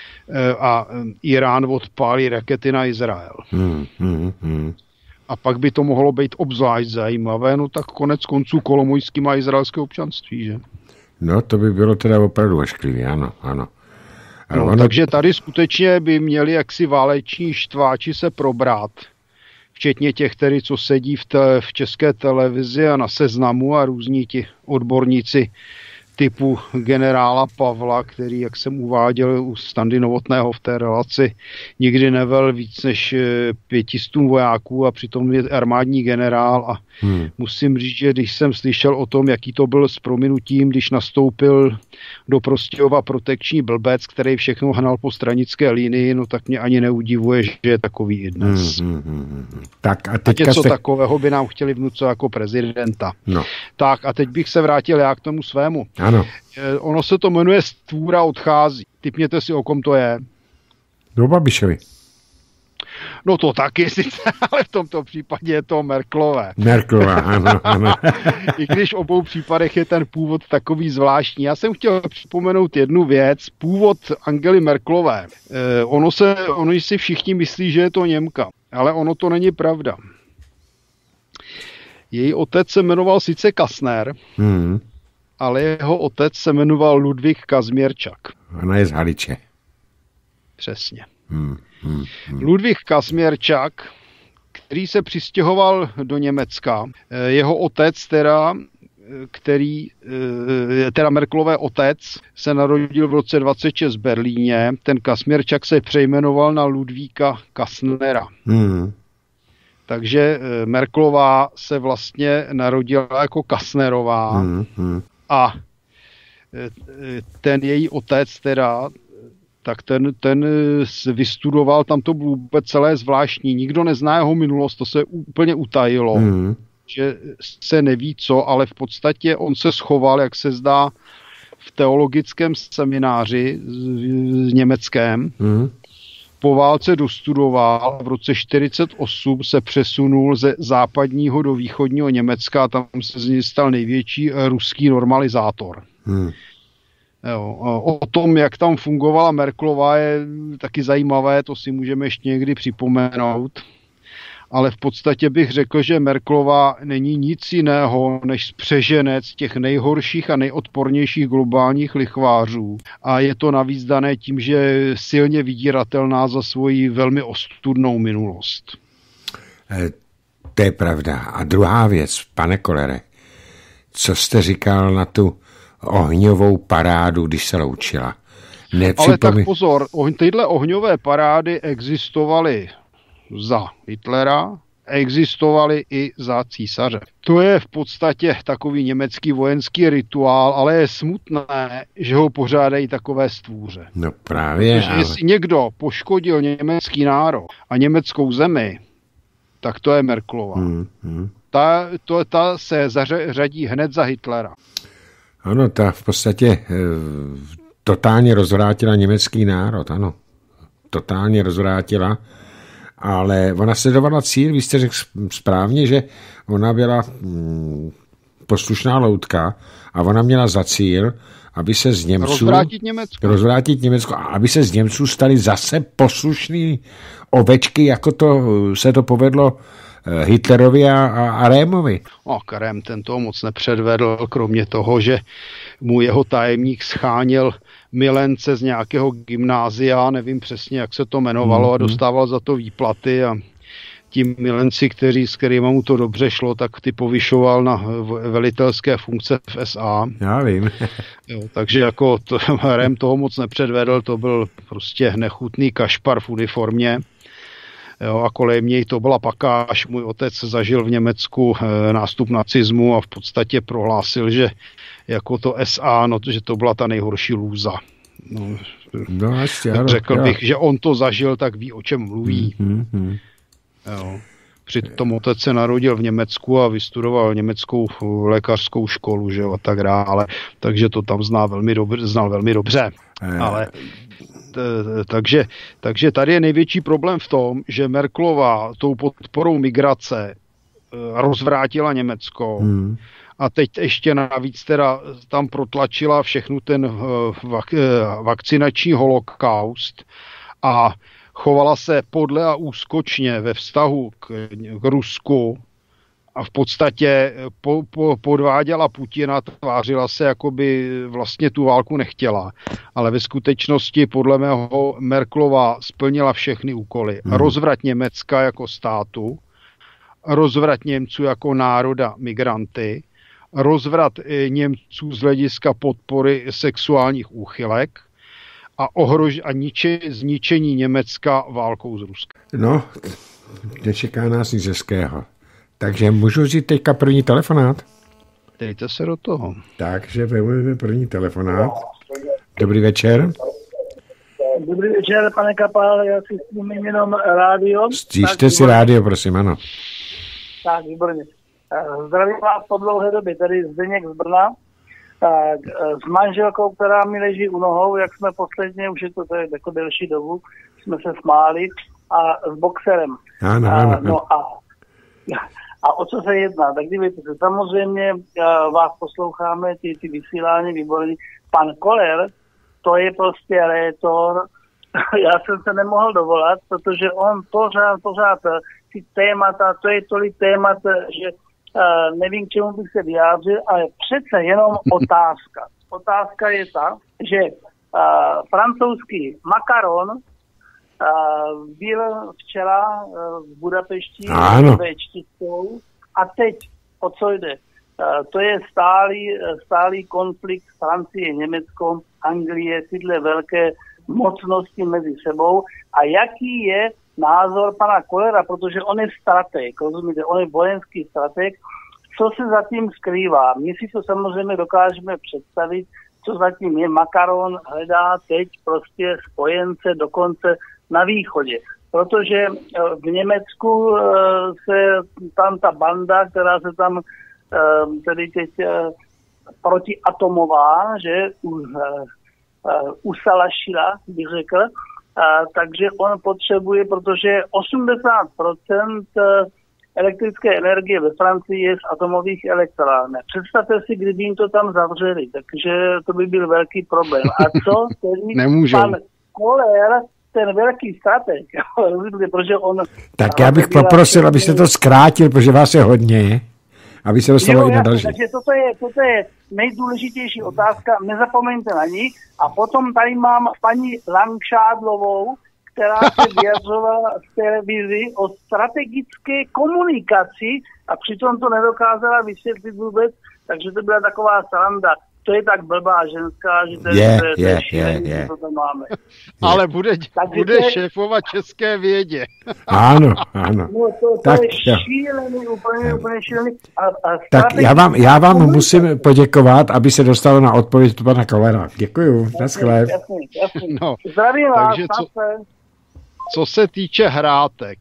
a Irán odpálí rakety na Izrael. Hmm, hmm, hmm. A pak by to mohlo být obzvlášť zajímavé, no tak konec konců Kolomojský má izraelské občanství, že? No to by bylo teda opravdu ošklivý, ano, ano. No, ono... Takže tady skutečně by měli jaksi váleční štváči se probrat, včetně těch, který, co sedí v, te, v české televizi a na Seznamu a různí ti odborníci typu generála Pavla, který, jak jsem uváděl u Standy Novotného v té relaci, nikdy nevel víc než pětistům vojáků a přitom je armádní generál a hmm. musím říct, že když jsem slyšel o tom, jaký to byl s prominutím, když nastoupil do Prostějova protekční blbec, který všechno hnal po stranické linii, no tak mě ani neudivuje, že je takový i dnes. Hmm, hmm, hmm. Tak a, a něco jste... takového by nám chtěli vnucovat jako prezidenta. No. Tak a teď bych se vrátil já k tomu svému. Ano. Ono se to jmenuje Stvůra odchází. Tipněte si, o kom to je. Do Babišovi. No to taky sice, ale v tomto případě je to Merkelové. Merkelová, ano, ano. I když v obou případech je ten původ takový zvláštní. Já jsem chtěl připomenout jednu věc. Původ Angely Merkelové. Eh, ono, se, ono si všichni myslí, že je to Němka, ale ono to není pravda. Její otec se jmenoval sice Kastner, hmm. ale jeho otec se jmenoval Ludvík Kazměrčak. Ona je z Haliče. Přesně. Hmm, hmm, hmm. Ludvík Kazměrčak, který se přistěhoval do Německa. Jeho otec, teda, který, teda Merkelové otec, se narodil v roce dvacet šest v Berlíně. Ten Kazměrčak se přejmenoval na Ludvíka Kastnera. Hmm. Takže Merkelová se vlastně narodila jako Kastnerová hmm, hmm. a ten její otec teda, tak ten, ten vystudoval, tam to bylo vůbec celé zvláštní. Nikdo nezná jeho minulost, to se úplně utajilo. Hmm. že se neví co, ale v podstatě on se schoval, jak se zdá, v teologickém semináři v německém. Mm. Po válce dostudoval, v roce čtyřicet osm se přesunul ze západního do východního Německa a tam se z něj stal největší ruský normalizátor. Hmm. Jo, o tom, jak tam fungovala Merkelová, je taky zajímavé, to si můžeme ještě někdy připomenout. Ale v podstatě bych řekl, že Merkelová není nic jiného než spřeženec těch nejhorších a nejodpornějších globálních lichvářů. A je to navíc dané tím, že je silně vydíratelná za svoji velmi ostudnou minulost. E, to je pravda. A druhá věc, pane Kollere, co jste říkal na tu ohňovou parádu, když se loučila? Nepřipomí... Ale tak pozor, tyhle ohňové parády existovaly za Hitlera, existovaly i za císaře. To je v podstatě takový německý vojenský rituál, ale je smutné, že ho pořádají takové stvůře. No právě. Protože ale... jestli někdo poškodil německý národ a německou zemi, tak to je Merkelová. Hmm, hmm. Ta, to, ta se zařadí hned za Hitlera. Ano, ta v podstatě e, totálně rozvrátila německý národ, ano. Totálně rozvrátila. Ale ona sledovala cíl, vy jste řekl správně, že ona byla mm, poslušná loutka a ona měla za cíl, aby se z Němců... Rozvrátit Německo. Rozvrátit Německo a aby se z Němců stali zase poslušný ovečky, jako to se to povedlo Hitlerovi a, a, a Rémovi. No, Rém ten toho moc nepředvedl, kromě toho, že mu jeho tajemník scháněl milence z nějakého gymnázia, nevím přesně, jak se to jmenovalo, mm-hmm. a dostával za to výplaty a ti milenci, kteří, s kterými mu to dobře šlo, tak ty povyšoval na velitelské funkce v S A. Já vím. Jo, takže jako to, Rém toho moc nepředvedl, to byl prostě nechutný kašpar v uniformě. Jo, a kolem něj to byla pakáž. Můj otec zažil v Německu e, nástup nacismu a v podstatě prohlásil, že jako to S A, no, že to byla ta nejhorší lůza. No, no, ještě, řekl ano, bych, že on to zažil, tak ví, o čem mluví. Mm-hmm. Jo. Přitom otec se narodil v Německu a vystudoval německou lékařskou školu, že jo, a tak dále. Takže to tam zná velmi dobře, znal velmi dobře. E... Ale takže, takže tady je největší problém v tom, že Merkelová tou podporou migrace rozvrátila Německo hmm. a teď ještě navíc teda tam protlačila všechnu ten vak, vakcinační holokaust a chovala se podle a úskočně ve vztahu k, k Rusku a v podstatě po, po, podváděla Putina, tvářila se, jako by vlastně tu válku nechtěla. Ale ve skutečnosti podle mého Merkelová splnila všechny úkoly. Hmm. Rozvrat Německa jako státu, rozvrat Němců jako národa migranty, rozvrat Němců z hlediska podpory sexuálních úchylek a, ohrož, a niče, zničení Německa válkou s Ruskem. No, nečeká nás nic hezkého. Takže můžu říct teďka první telefonát? Dejte se do toho. Takže vezmeme první telefonát. Dobrý večer. Dobrý večer, pane Kapal, já si snímím jenom rádio. Stížte si rádio, prosím, ano. Tak, výborně. Zdravím vás po dlouhé době, tady Zdeněk z Brna. Tak, s manželkou, která mi leží u nohou, jak jsme posledně, už je to tady jako delší dobu, jsme se smáli, a s boxerem. Ano, ano. No a A o co se jedná? Tak dívejte se, samozřejmě vás posloucháme, ty, ty vysílání výborný. Pan Koller, to je prostě rétor. Já jsem se nemohl dovolat, protože on pořád, pořád ty témata, to je tolik témat, že uh, nevím, k čemu bych se vyjádřil, ale přece jenom otázka. Otázka je ta, že uh, francouzský makaron Uh, byl včera uh, v Budapešti ve čtyřkou a teď, o co jde? Uh, to je stálý, stálý konflikt Francie, Německo, Anglie, tyhle velké mocnosti mezi sebou a jaký je názor pana Kollera, protože on je strateg, rozumíte, on je vojenský strateg, co se zatím skrývá. My si to samozřejmě dokážeme představit, co zatím je. Macron hledá teď prostě spojence dokonce na východě. protože v Německu se tam ta banda, která se tam tedy teď protiatomová, že usalašila, bych řekl, takže on potřebuje, protože osmdesát procent elektrické energie ve Francii je z atomových elektráren. Představte si, kdyby jim to tam zavřeli, takže to by byl velký problém. A co tedy pan Koller, ten velký strateg, protože on... Tak já bych poprosil, abyste to zkrátil, protože vás je hodně, aby se dostalo jo, i na další. Takže toto je, toto je nejdůležitější otázka, nezapomeňte na ní. A potom tady mám paní Langšádlovou, která se vyjadřovala v televizi o strategické komunikaci a přitom to nedokázala vysvětlit vůbec, takže to byla taková sranda. To je tak blbá ženská, že to je, je, to je, je, šílený, je, je. co to máme. Ale bude, bude to je, šéfovat české vědě. Ano, ano. No, to, to tak, je šílený, úplně, úplně šílený. A, a tak já vám, já vám musím poděkovat, aby se dostalo na odpověď pana Kollera. Děkuju, naschle. No, zdravím vás, co, co se týče hrátek,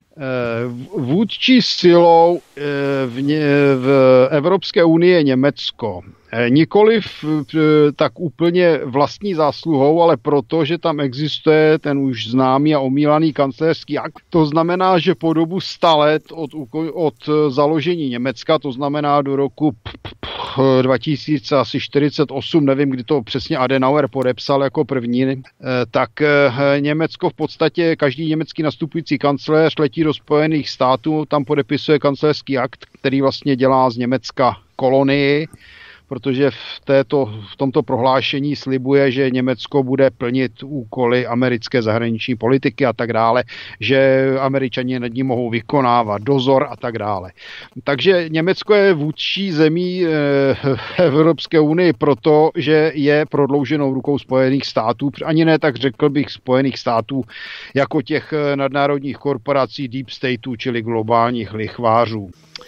vůdčí silou v, ně, v Evropské unii je Německo. Nikoliv tak úplně vlastní zásluhou, ale proto, že tam existuje ten už známý a omílaný kancléřský akt. To znamená, že po dobu sta let od, od založení Německa, to znamená do roku dva tisíce čtyřicet osm, nevím, kdy to přesně Adenauer podepsal jako první, tak Německo v podstatě, každý německý nastupující kancléř letí do Spojených států, tam podepisuje kancléřský akt, který vlastně dělá z Německa kolonii, protože v, této, v tomto prohlášení slibuje, že Německo bude plnit úkoly americké zahraniční politiky a tak dále, že Američani nad ní mohou vykonávat dozor a tak dále. Takže Německo je vůdčí zemí v Evropské unii proto, že je prodlouženou rukou Spojených států, ani ne tak řekl bych Spojených států, jako těch nadnárodních korporací Deep Stateu, čili globálních lichvářů.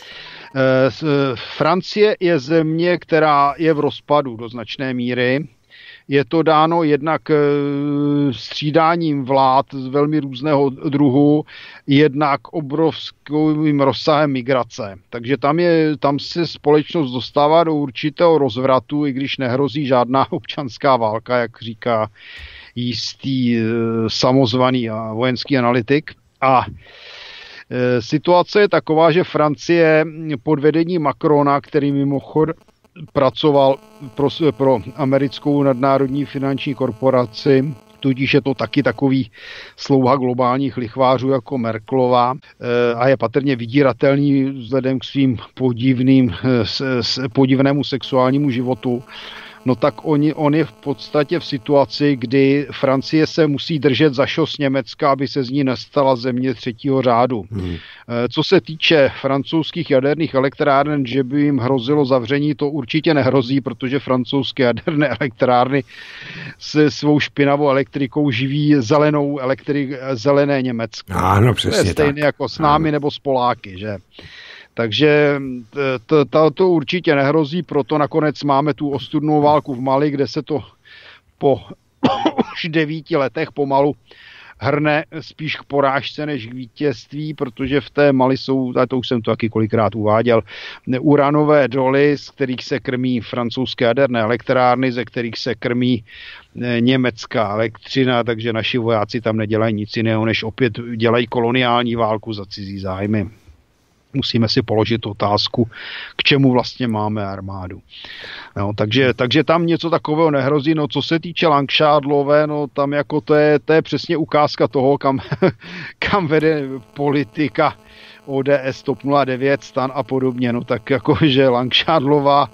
Francie je země, která je v rozpadu do značné míry. Je to dáno jednak střídáním vlád z velmi různého druhu, jednak obrovským rozsahem migrace. Takže tam, je, tam se společnost dostává do určitého rozvratu, i když nehrozí žádná občanská válka, jak říká jistý samozvaný vojenský analytik. A situace je taková, že Francie pod vedením Macrona, který mimochodem pracoval pro, pro americkou nadnárodní finanční korporaci, tudíž je to taky takový slouha globálních lichvářů jako Merkelová a je patrně vydíratelný vzhledem k svým podivným, podivnému sexuálnímu životu. No tak on, on je v podstatě v situaci, kdy Francie se musí držet za šos Německa, aby se z ní nestala země třetího řádu. Hmm. Co se týče francouzských jaderných elektráren, že by jim hrozilo zavření, to určitě nehrozí, protože francouzské jaderné elektrárny se svou špinavou elektrikou živí zelenou elektri- zelené Německo. Ano, přesně to je stejné tak. jako s námi ano. Nebo s Poláky, že? Takže to, to, to určitě nehrozí, proto nakonec máme tu ostudnou válku v Mali, kde se to po už devíti letech pomalu hrne spíš k porážce než k vítězství, protože v té Mali jsou, a to už jsem to taky kolikrát uváděl, uranové doly, z kterých se krmí francouzské jaderné elektrárny, ze kterých se krmí německá elektřina, takže naši vojáci tam nedělají nic jiného, než opět dělají koloniální válku za cizí zájmy. Musíme si položit otázku, k čemu vlastně máme armádu. No, takže, takže tam něco takového nehrozí. No, co se týče Langšádlové, no tam jako to je, to je přesně ukázka toho, kam, kam vede politika O D S, TOP nula devět, STAN a podobně. No tak jako, že Langšádlová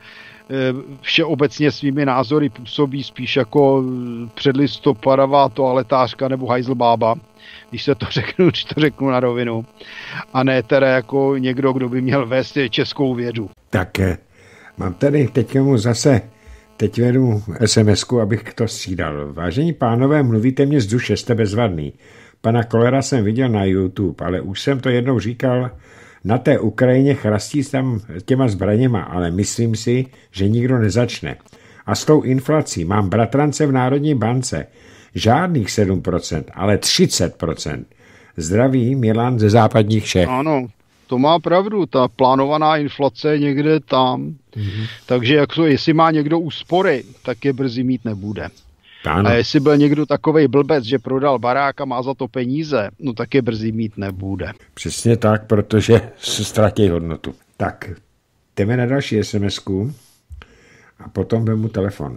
všeobecně svými názory působí spíš jako předlistopadová toaletářka nebo hajzlbába, když se to řeknu, když to řeknu na rovinu. A ne teda jako někdo, kdo by měl vést českou vědu. Tak mám tady teď mu zase, teď vedu es em esku, abych to střídal. Vážení pánové, mluvíte mě z duše, jste bezvadný. Pana Kollera jsem viděl na YouTube, ale už jsem to jednou říkal, na té Ukrajině chrastí tam těma zbraněma, ale myslím si, že nikdo nezačne. A s tou inflací mám bratrance v Národní bance, žádných sedm procent, ale třicet procent. Zdraví, Milan ze západních Čech. Ano, to má pravdu, ta plánovaná inflace je někde tam. Mm-hmm. Takže jak to, jestli má někdo úspory, tak je brzy mít nebude. Ano. A jestli byl někdo takovej blbec, že prodal barák a má za to peníze, no tak je brzy mít nebude. Přesně tak, protože se ztratí hodnotu. Tak, jdeme na další SMSku a potom vemu telefon.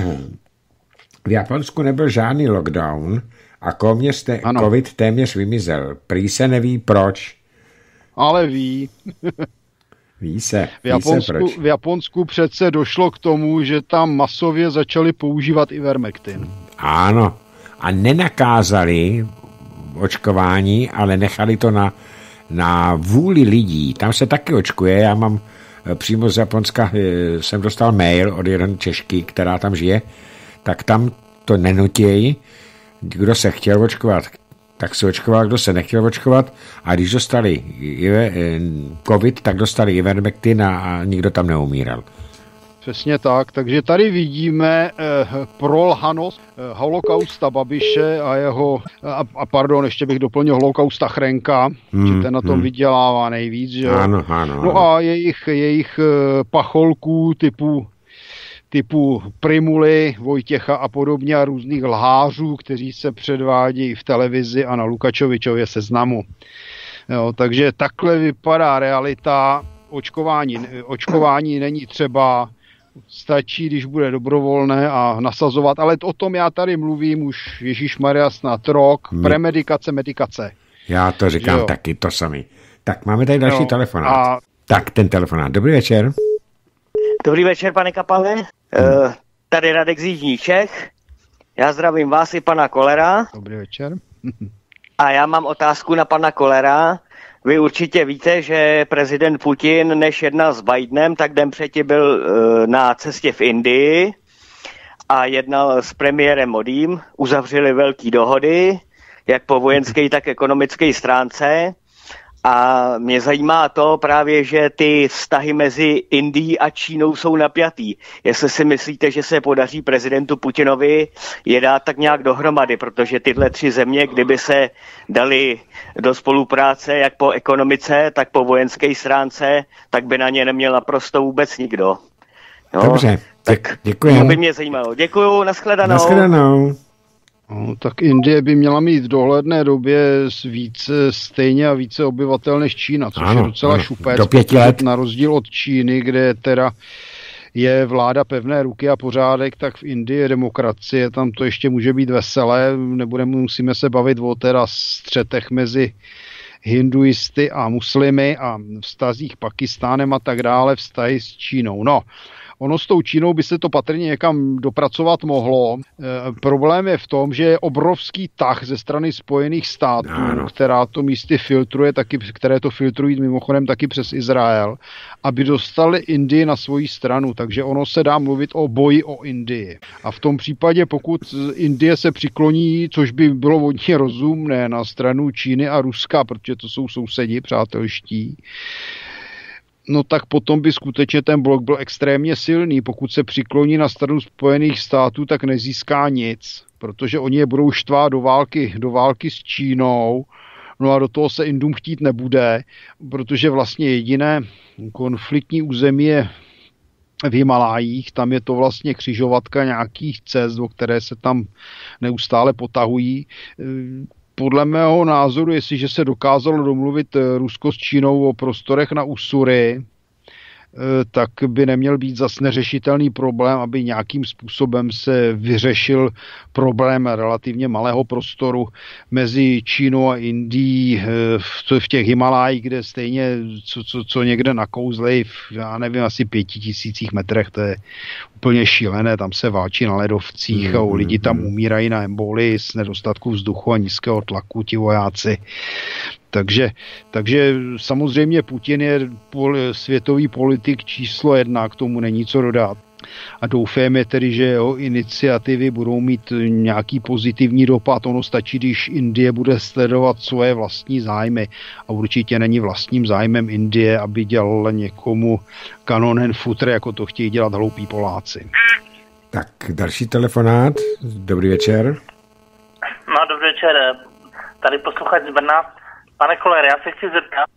V Japonsku nebyl žádný lockdown a covid téměř vymizel. Prý se neví proč. Ale ví. Ví se. V Japonsku, ví se proč. v Japonsku přece došlo k tomu, že tam masově začali používat Ivermectin. Ano. A nenakázali očkování, ale nechali to na, na vůli lidí. Tam se taky očkuje. Já mám přímo z Japonska, jsem dostal mail od jeden Češky, která tam žije, tak tam to nenutějí. Kdo se chtěl očkovat, tak se očkoval, kdo se nechtěl očkovat, a když dostali covid, tak dostali Ivermectin a, a nikdo tam neumíral. Přesně tak, takže tady vidíme eh, prolhanost eh, holokausta Babiše a jeho, a, a pardon, ještě bych doplnil holokausta Chrenka, hmm, že ten na tom hmm. vydělává nejvíc, že ano, ano, no a jejich, jejich eh, pacholků typu typu Primuly, Vojtěcha a podobně a různých lhářů, kteří se předvádějí v televizi a na Lukačovičově Seznamu. Jo, takže takhle vypadá realita. Očkování, očkování není třeba, stačí, když bude dobrovolné a nasazovat, ale o tom já tady mluvím už ježišmarja snad rok, My... premedikace, medikace. Já to říkám jo. taky, to samý. Tak máme tady další jo. telefonát. A... Tak ten telefonát. Dobrý večer. Dobrý večer, pane Kapale. Hmm. Uh, tady Radek z Jižních Čech. Já zdravím vás i pana Kollera. Dobrý večer. A já mám otázku na pana Kollera. Vy určitě víte, že prezident Putin, než jednal s Bidenem, tak den předtím byl uh, na cestě v Indii a jednal s premiérem Modím. Uzavřeli velké dohody, jak po vojenské, tak ekonomické stránce. A mě zajímá to právě, že ty vztahy mezi Indií a Čínou jsou napjatý. Jestli si myslíte, že se podaří prezidentu Putinovi je dát tak nějak dohromady, protože tyhle tři země, kdyby se dali do spolupráce jak po ekonomice, tak po vojenské stránce, tak by na ně neměl naprosto vůbec nikdo. No, dobře, tak děkuji. To by mě zajímalo. Děkuju, nashledanou. Nashledanou. No, tak Indie by měla mít v dohledné době více, stejně a více obyvatel než Čína, což ano, je docela ano, šupec. Do pěti let. Na rozdíl od Číny, kde teda je vláda pevné ruky a pořádek, tak v Indii je demokracie, tam to ještě může být veselé, nebudeme, musíme se bavit o teda střetech mezi hinduisty a muslimy a vztazích Pakistánem a tak dále, vztahy s Čínou. No, ono s tou Čínou by se to patrně někam dopracovat mohlo. E, problém je v tom, že je obrovský tah ze strany Spojených států, ano. která to místy filtruje, taky, které to filtrují mimochodem taky přes Izrael, aby dostali Indii na svoji stranu. Takže ono se dá mluvit o boji o Indii. A v tom případě, pokud Indie se přikloní, což by bylo hodně rozumné, na stranu Číny a Ruska, protože to jsou sousedi přátelští, no tak potom by skutečně ten blok byl extrémně silný. Pokud se přikloní na stranu Spojených států, tak nezíská nic, protože oni je budou štvát do války, do války s Čínou, no a do toho se Indům chtít nebude, protože vlastně jediné konfliktní území je v Himalájích, tam je to vlastně křižovatka nějakých cest, o které se tam neustále potahují. Podle mého názoru, jestliže se dokázalo domluvit Rusko s Čínou o prostorech na Ussuri, tak by neměl být zas neřešitelný problém, aby nějakým způsobem se vyřešil problém relativně malého prostoru mezi Čínou a Indií v těch Himalájích, kde stejně co, co, co někde nakouzlej v, já nevím, asi pěti tisících metrech, to je úplně šílené, tam se válčí na ledovcích mm, a lidi tam umírají na embolii z nedostatku vzduchu a nízkého tlaku, ti vojáci. Takže, takže samozřejmě Putin je pol, světový politik číslo jedna, k tomu není co dodat. A doufáme tedy, že jeho iniciativy budou mít nějaký pozitivní dopad. Ono stačí, když Indie bude sledovat svoje vlastní zájmy. A určitě není vlastním zájmem Indie, aby dělal někomu kanonen futr, jako to chtějí dělat hloupí Poláci. Tak další telefonát. Dobrý večer. No, dobrý večer. Tady posluchač z Brna. Pane Kolere, já se chci zeptat,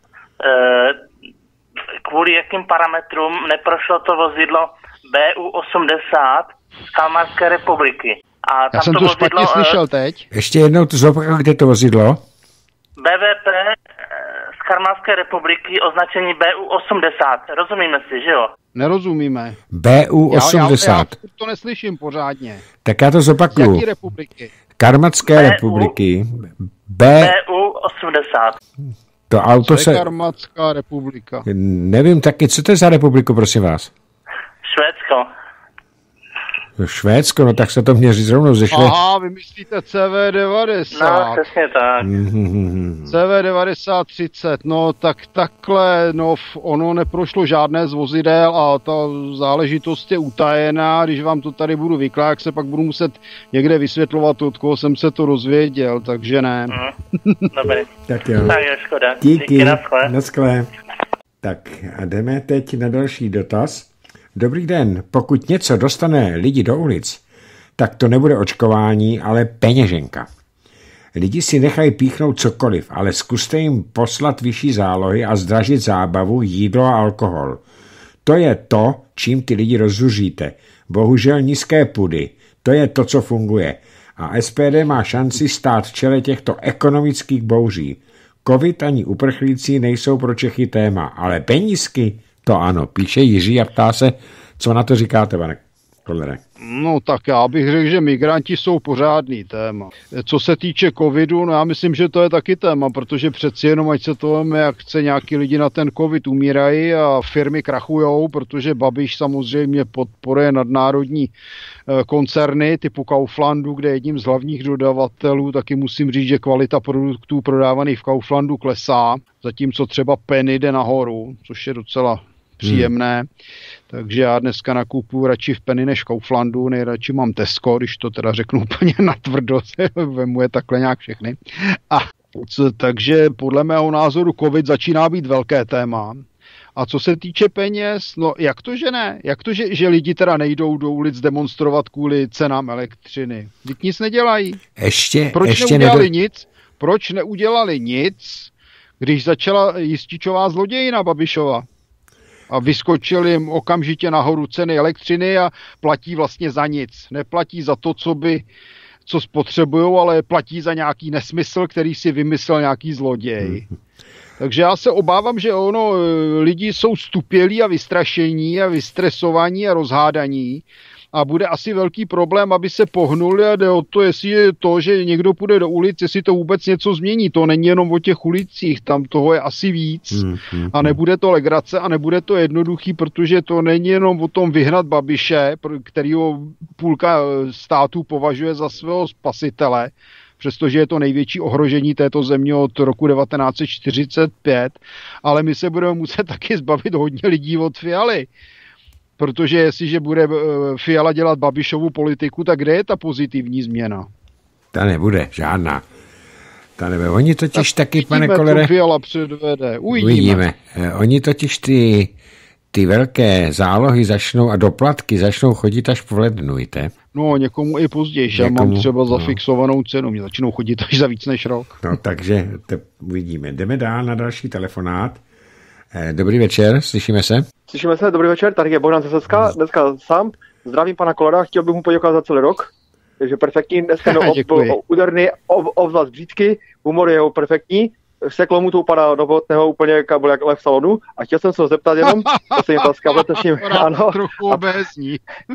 kvůli jakým parametrům neprošlo to vozidlo bé ú osmdesát z Kalmarské republiky. A já jsem to, to špatně vozidlo, slyšel teď. Ještě jednou to zopakujte, kde to vozidlo? bé vé pé z Kalmarské republiky, označení bé ú osmdesát. Rozumíme si, že jo? Nerozumíme. bé ú osmdesát. Já, já, já to neslyším pořádně. Tak já to zopakuju. Z jaký republiky? Karmatské B U, republiky. B... bé ú osmdesát. To auto co se... je Karmatská republika? Nevím taky, co to je za republiku, prosím vás? Švédsko. Švédsko, no tak se to měří zrovna ze Švédska. Aha, vy myslíte cé vé devadesát. No, přesně tak. Mm-hmm. cé vé devadesát třicet, no tak takhle, no ono neprošlo žádné z vozidel a ta záležitost je utajená, když vám to tady budu vykládat, jak se pak budu muset někde vysvětlovat, od koho jsem se to dozvěděl, takže ne. Mm, dobrý. Tak jo. Tak je škoda. Díky, Díky, naschle. naschle. Tak a jdeme teď na další dotaz. Dobrý den, pokud něco dostane lidi do ulic, tak to nebude očkování, ale peněženka. Lidi si nechají píchnout cokoliv, ale zkuste jim poslat vyšší zálohy a zdražit zábavu, jídlo a alkohol. To je to, čím ty lidi rozzuříte. Bohužel nízké pudy, to je to, co funguje. A es pé dé má šanci stát v čele těchto ekonomických bouří. Covid ani uprchlíci nejsou pro Čechy téma, ale penízky, to ano, píše Jiří a ptá se, co na to říkáte, pane Kolere. No tak já bych řekl, že migranti jsou pořádný téma. Co se týče covidu, no já myslím, že to je taky téma, protože přeci jenom, ať se to veme, jak chce nějaký lidi na ten covid umírají a firmy krachujou, protože Babiš samozřejmě podporuje nadnárodní koncerny typu Kauflandu, kde je jedním z hlavních dodavatelů, taky musím říct, že kvalita produktů prodávaných v Kauflandu klesá, zatímco třeba Penny jde nahoru, což je docela příjemné. Hmm. Takže já dneska nakupuju radši v Penny než v Kauflandu, nejradši mám Tesco, když to teda řeknu úplně natvrdo, vemu je takhle nějak všechny. A co, takže podle mého názoru covid začíná být velké téma. A co se týče peněz, no jak to, že ne? Jak to, že, že lidi teda nejdou do ulic demonstrovat kvůli cenám elektřiny? Vždyť nic nedělají. Ještě, Proč ještě neudělali nedo... nic? Proč neudělali nic, když začala Jističová zlodějina Babišova? A vyskočili jim okamžitě nahoru ceny elektřiny a platí vlastně za nic. Neplatí za to, co by, co spotřebujou, ale platí za nějaký nesmysl, který si vymyslel nějaký zloděj. Takže já se obávám, že ono, lidi jsou stupělí a vystrašení a vystresovaní a rozhádaní a bude asi velký problém, aby se pohnuli a jde o to, jestli je to, že někdo půjde do ulic, jestli to vůbec něco změní. To není jenom o těch ulicích, tam toho je asi víc a nebude to legrace a nebude to jednoduchý, protože to není jenom o tom vyhnat Babiše, kterýho půlka států považuje za svého spasitele, přestože je to největší ohrožení této země od roku devatenáct set čtyřicet pět, ale my se budeme muset taky zbavit hodně lidí od Fialy. Protože jestliže bude Fiala dělat Babišovu politiku, tak kde je ta pozitivní změna? Ta nebude, žádná. Ta nebude. Oni totiž tak taky, pane Kolere... Kolere... Fiala předvede. Uvidíme. Uvidíme. Oni totiž ty, ty velké zálohy začnou a doplatky začnou chodit až v lednu, víte? No, někomu i později. Já mám třeba no. zafixovanou cenu. Mě začnou chodit až za víc než rok. No, takže te uvidíme. Jdeme dál na další telefonát. Dobrý večer, slyšíme se? Slyšíme se, dobrý večer, tady je Bohdan ze Slezska, dneska sám. Zdravím pana Kolera, chtěl bych mu poděkovat za celý rok. Takže perfektní, dneska no, byl úderný, obzvlášť břídky, humor je perfektní. Seklo mu to upadá do botného úplně jak byl jak lev v salonu. A chtěl jsem se ho zeptat jenom, to se mi otázka v letošním, ano. Trochu obézní.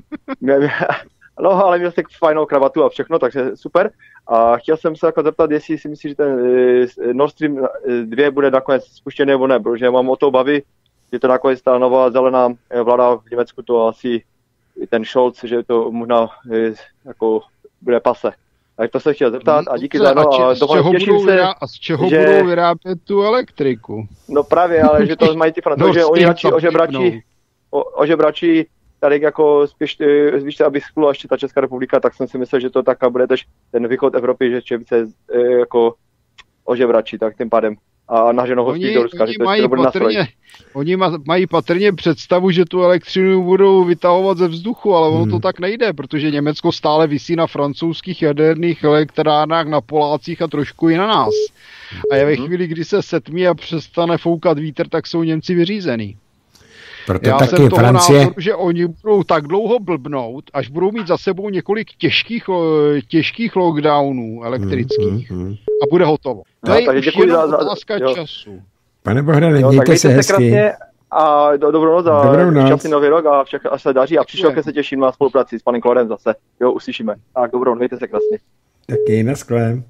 No, ale měl jste fajnou kravatu a všechno, takže super. A chtěl jsem se jako zeptat, jestli si myslíš, že ten Nord Stream dva bude nakonec spuštěný nebo ne, protože mám o to obavy, že to nakonec ta nová zelená vláda v Německu, to asi ten Scholz, že to možná jako bude pase. Tak to se chtěl zeptat a díky za no. A, z čeho, budou, se, vyrá, a z čeho že, budou vyrábět tu elektriku? No právě, ale že to mají ty francouzové, že oni radši ožebračí, o, ožebračí tady jako spíš, víš, aby schudla ještě ta Česká republika, tak jsem si myslel, že to taká bude tež ten východ Evropy, že ještě více jako ožebračí, tak tím pádem a naženou ho spíš do Ruska. Oni, mají patrně, oni mají patrně představu, že tu elektřinu budou vytahovat ze vzduchu, ale ono hmm. to tak nejde, protože Německo stále visí na francouzských jaderných elektrárnách, na Polácích a trošku i na nás. A je ve chvíli, kdy se setmí a přestane foukat vítr, tak jsou Němci vyřízený. Proto Já taky jsem toho Francie... názoru, že oni budou tak dlouho blbnout, až budou mít za sebou několik těžkých, těžkých lockdownů elektrických hmm, hmm, hmm. a bude hotovo. To no, je už jenom za, otázka za, času. Pane Bohdane, jo, mějte se hezky. A do, dobrou noc a šťastný nový rok a všechno se daří a příště se těším na spolupráci s panem Kolerem zase. Jo, uslyšíme. Tak dobrou, mějte se krásně. Taky naschle.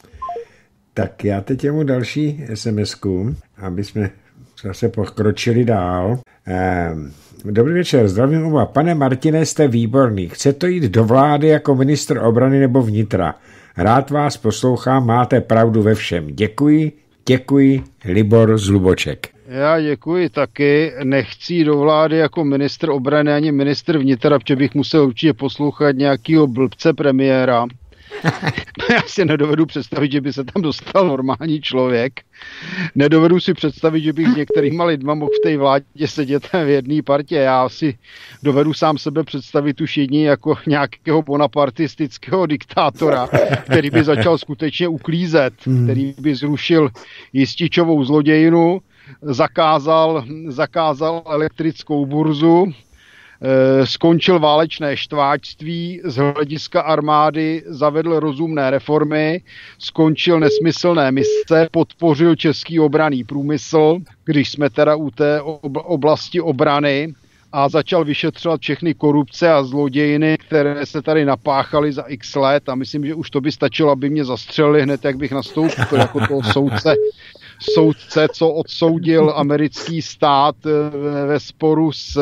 Tak já teď jemu další es em esku, aby jsme zase pokročili dál. Ehm, dobrý večer, zdravím oba. Pane Martine, jste výborný. Chce to jít do vlády jako ministr obrany nebo vnitra? Rád vás poslouchám, máte pravdu ve všem. Děkuji, děkuji, Libor z Luboček. Já děkuji taky. Nechci jít do vlády jako ministr obrany ani ministr vnitra, protože bych musel určitě poslouchat nějakýho blbce premiéra. Já si nedovedu představit, že by se tam dostal normální člověk. Nedovedu si představit, že bych s některýma lidma mohl v té vládě sedět v jedné partě. Já si dovedu sám sebe představit už jedině jako nějakého bonapartistického diktátora, který by začal skutečně uklízet, který by zrušil Jističovou zlodějinu, zakázal, zakázal elektrickou burzu, skončil válečné štváčství, z hlediska armády zavedl rozumné reformy, skončil nesmyslné mise, podpořil český obranný průmysl, když jsme teda u té oblasti obrany, a začal vyšetřovat všechny korupce a zlodějiny, které se tady napáchaly za x let, a myslím, že už to by stačilo, aby mě zastřelili hned, jak bych nastoupil jako toho soudce, soudce, co odsoudil americký stát ve sporu s,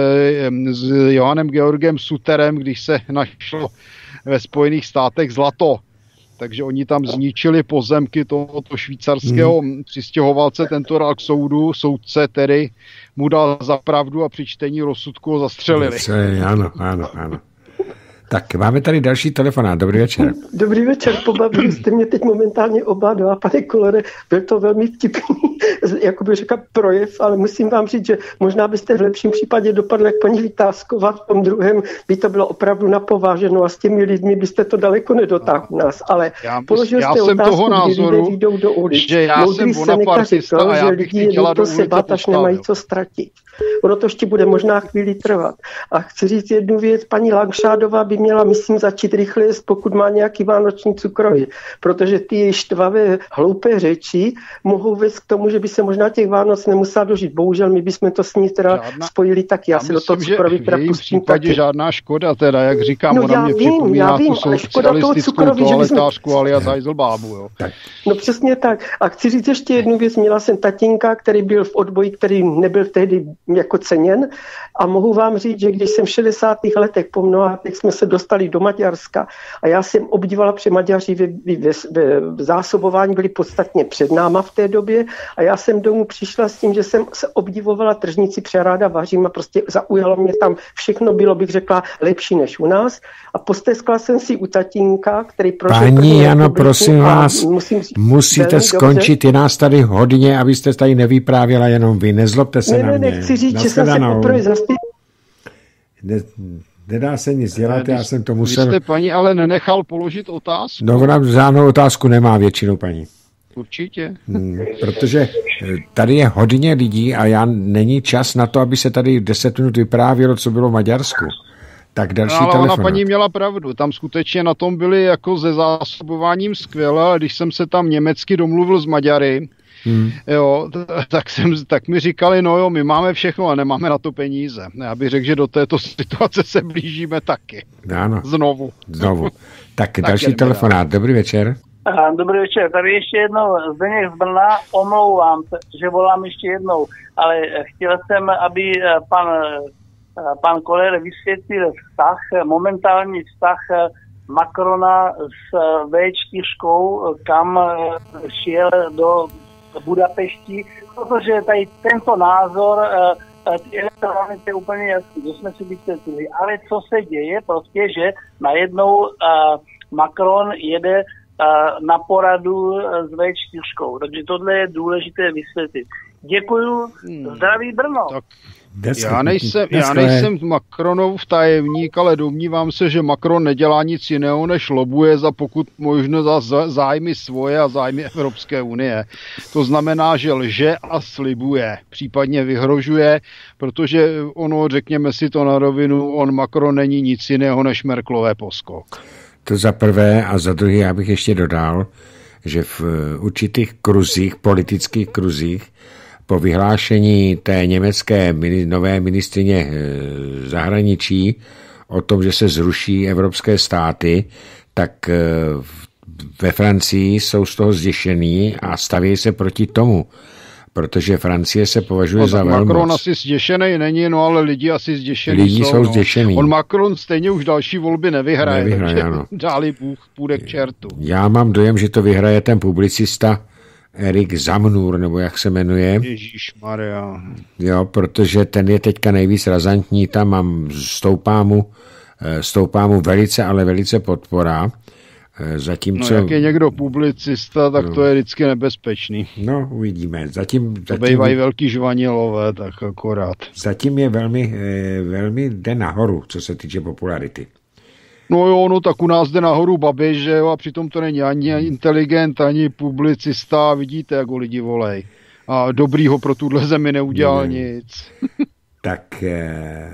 s Johannem Georgem Sutterem, když se našlo ve Spojených státech zlato. Takže oni tam zničili pozemky tohoto švýcarského hmm. přistěhovalce, tento dal k soudu, soudce tedy mu dal za pravdu a při čtení rozsudku ho zastřelili. Ano, ano, ano. Tak, máme tady další telefonát. Dobrý večer. Dobrý večer, pobavili jste mě teď momentálně oba dva, pane Kolere, byl to velmi vtipný, jako bych řekl, projev, ale musím vám říct, že možná byste v lepším případě dopadli jak paní Vitásková, v tom druhém by to bylo opravdu napováženo a s těmi lidmi byste to daleko nedotáhl u nás, ale já, položil já jste jsem otázku, toho názoru, kdy lidé vyjdou do ulic. Že já Moudrý jsem bonapartista a já bych lidi jedou to se bát, až nemají co ztratit. Ono to ještě bude možná chvíli trvat. A chci říct jednu věc, paní Langšádová by měla, myslím, začít rychle jíst, pokud má nějaký vánoční cukroví, protože ty její štvavé, hloupé řeči mohou vést k tomu, že by se možná těch Vánoc nemusela dožít. Bohužel my bychom to s ní teda žádná, spojili taky. Já, já si do toho cukroví teda pustím taky. Žádná škoda teda, jak říkám, no, ona mě vím, připomíná tu socialistickou toaletářku alias Heiselbábu. Jo. No přesně tak. A chci říct ještě jednu věc. Měla jsem tatínka, který byl v odboji, který nebyl tehdy jako ceněn, a mohu vám říct, že když jsem v šedesátých letech po mnoha letech jsme se dostali do Maďarska a já jsem obdivovala, protože Maďaři ve, ve, ve, v zásobování byli podstatně před náma v té době a já jsem domů přišla s tím, že jsem se obdivovala tržnici, přeráda vařím a prostě zaujalo mě tam, všechno bylo, bych řekla, lepší než u nás a posteskla jsem si u tatínka, který prošel... Paní Jano, prosím vás, musím říct, musíte skončit, dobře. Je nás tady hodně, abyste tady nevyprávěla jenom vy, nezlobte se ne, na ne, mě. Nechci říct, že jsem se poprvé zastý... Ne, nedá se nic dělat, já jsem to musel... Vy jste paní ale nenechal položit otázku. No, ona žádnou otázku nemá většinou, paní. Určitě. Hmm, protože tady je hodně lidí a já není čas na to, aby se tady deset minut vyprávělo, co bylo v Maďarsku. Tak další no, ale telefonát. Ona paní měla pravdu, tam skutečně na tom byli jako se zásobováním skvěle, ale když jsem se tam německy domluvil s Maďary, Hmm. Jo, tak, jsem, tak mi říkali, no jo, my máme všechno a nemáme na to peníze. Já bych řekl, že do této situace se blížíme taky. Ano. Znovu. Znovu. Tak, tak další telefonát. Dobrý večer. Aha, dobrý večer. Tady ještě jednou Zdeněk z Brna. Omlouvám se, že volám ještě jednou, ale chtěl jsem, aby pan, pan Koller vysvětlil vztah, momentální vztah Macrona s vé čtyři, kam šel do Budapešti, protože tady tento názor, ty elektrárny je úplně jasný, že jsme si vysvětlili. Ale co se děje, prostě, že najednou Macron jede na poradu s vé čtyři. Takže tohle je důležité vysvětlit. Děkuju, zdraví Brno. Tak já nejsem, já nejsem Macronův tajemník, ale domnívám se, že Macron nedělá nic jiného, než lobuje za pokud možno za zájmy svoje a zájmy Evropské unie. To znamená, že lže a slibuje, případně vyhrožuje, protože ono, řekněme si to na rovinu, on Macron není nic jiného než Merkelové poskok. To za prvé a za druhé já bych ještě dodal, že v určitých kruzích, politických kruzích, po vyhlášení té německé nové ministryně zahraničí o tom, že se zruší evropské státy, tak ve Francii jsou z toho zděšený a staví se proti tomu, protože Francie se považuje no, za velmoc. Macron asi zděšený není, no ale lidi asi zděšený lidi jsou. jsou no. zděšený. On Macron stejně už další volby nevyhraje, nevyhraje takže ano. dáli Bůh půjde k čertu. Já mám dojem, že to vyhraje ten publicista Erik Zamnur, nebo jak se jmenuje. Ježíšmarja. Jo, protože ten je teďka nejvíc razantní, tam mám stoupá mu, stoupá mu velice, ale velice podpora. Zatímco... No jak je někdo publicista, tak no. to je vždycky nebezpečný. No, uvidíme. Zatím, to zatím... bývají velký žvanilové, tak akorát. Zatím je velmi, velmi jde nahoru, co se týče popularity. No jo, no tak u nás jde nahoru Babiš, že jo, a přitom to není ani inteligent, ani publicista, vidíte, jak ho lidi volej. A dobrýho pro tuhle zemi neudělal ne. nic. Tak eh,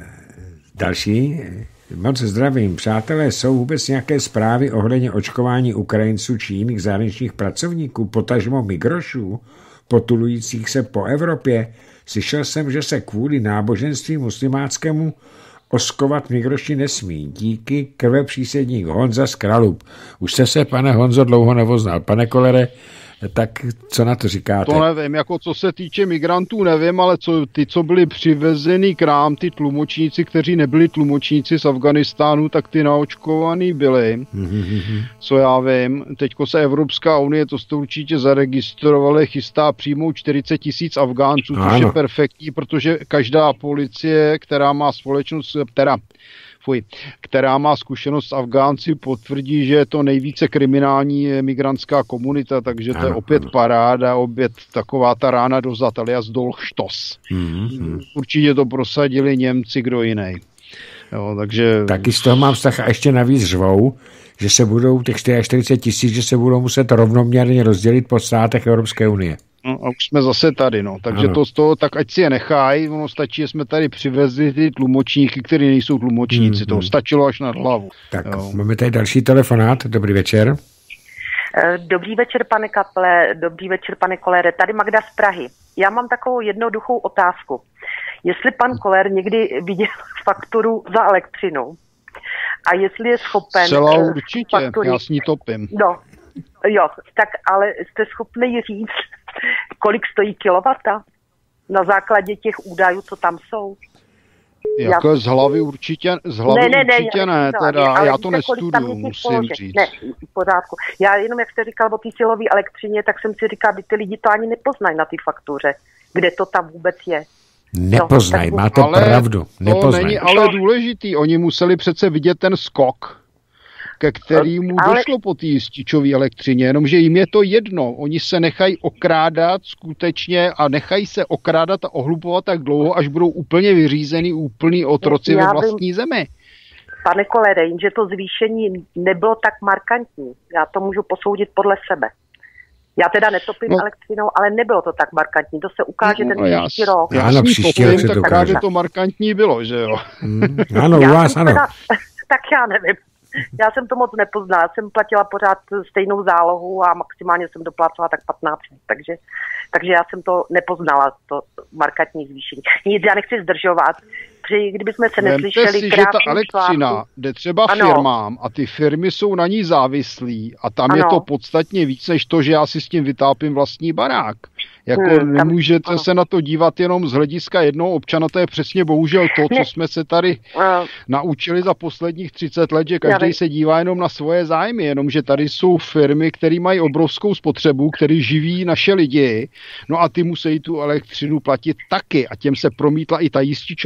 další. Moc zdravím. Přátelé, jsou vůbec nějaké zprávy ohledně očkování Ukrajinců či jiných zahraničních pracovníků, potažmo migrošů, potulujících se po Evropě? Slyšel jsem, že se kvůli náboženství muslimáckému oskovat migroši nesmí. Díky krvepřísedník Honza z Kralub. Už jste se, pane Honzo, dlouho nevoznal. Pane Kolere, tak co na to říkáte? To nevím, jako co se týče migrantů nevím, ale co, ty, co byli přivezeny k nám, ty tlumočníci, kteří nebyli tlumočníci z Afganistánu, tak ty naočkovaný byli. Mm-hmm. Co já vím, teďko se Evropská unie, to jste určitě zaregistrovali, chystá přijmout čtyřicet tisíc Afgánců, což je perfektní, protože každá policie, která má společnost, která Fuj, která má zkušenost s Afgánci, potvrdí, že je to nejvíce kriminální migrantská komunita, takže to ano, je opět ano. paráda, opět taková ta rána do zad, alias dolštos. Mm-hmm. Určitě to prosadili Němci, kdo jiný. Jo, takže... Taky z toho mám vztah a ještě navíc řvou, že se budou těch čtyřicet tisíc, že se budou muset rovnoměrně rozdělit po státech Evropské unie. No a už jsme zase tady, no. Takže ano. to z toho, tak ať si je nechají, ono stačí, že jsme tady přivezli ty tlumočníky, kteří nejsou tlumočníci, hmm, to hmm. stačilo až nad hlavu. Tak, jo. Máme tady další telefonát, dobrý večer. Dobrý večer, pane Kaple, dobrý večer, pane Kolére, tady Magda z Prahy. Já mám takovou jednoduchou otázku. Jestli pan Koller někdy viděl fakturu za elektřinu a jestli je schopen... Zcela určitě, faktury... já s ní topím. No, jo, tak ale jste schopni říct, kolik stojí kilowata na základě těch údajů, co tam jsou? Jako já... z hlavy určitě, z hlavy ne, ne, ne, určitě ne, teda, ale já to nestuduju, musím položek. říct. Ne, v pořádku. Já jenom, jak jste říkal o té silové elektřině, tak jsem si říkal, že ty lidi to ani nepoznají na té faktuře, kde to tam vůbec je. Nepoznají, no, máte ale pravdu. To není ale důležitý, oni museli přece vidět ten skok, ke kterému ale... došlo po té jističové elektřině, jenomže jim je to jedno. Oni se nechají okrádat skutečně a nechají se okrádat a ohlupovat tak dlouho, až budou úplně vyřízený, úplný otroci Já ve vlastní vím, zemi. Pane Kolere, že to zvýšení nebylo tak markantní. Já to můžu posoudit podle sebe. Já teda netopím no. elektřinou, ale nebylo to tak markantní. To se ukáže no, ten příští rok. Já ano, příští rok se tak to právě to markantní bylo, že jo? Mm, ano, u vás ano. Teda, tak já nevím. Já jsem to moc nepoznala, já jsem platila pořád stejnou zálohu a maximálně jsem doplácela tak patnáct, takže, takže já jsem to nepoznala, to markantní zvýšení. Nic, já nechci zdržovat, protože kdybychom se neslyšeli si, že ta elektřina článku, jde třeba ano. firmám a ty firmy jsou na ní závislí a tam ano. je to podstatně víc, než to, že já si s tím vytápím vlastní barák. Jako hmm, nemůžete tam, se na to dívat jenom z hlediska jednoho občana, to je přesně bohužel to, co ne. jsme se tady uh, naučili za posledních třicet let, že každý se dívá jenom na svoje zájmy, jenomže tady jsou firmy, které mají obrovskou spotřebu, které živí naše lidi, no a ty musí tu elektřinu platit taky a těm se promítla i ta jističová elektřina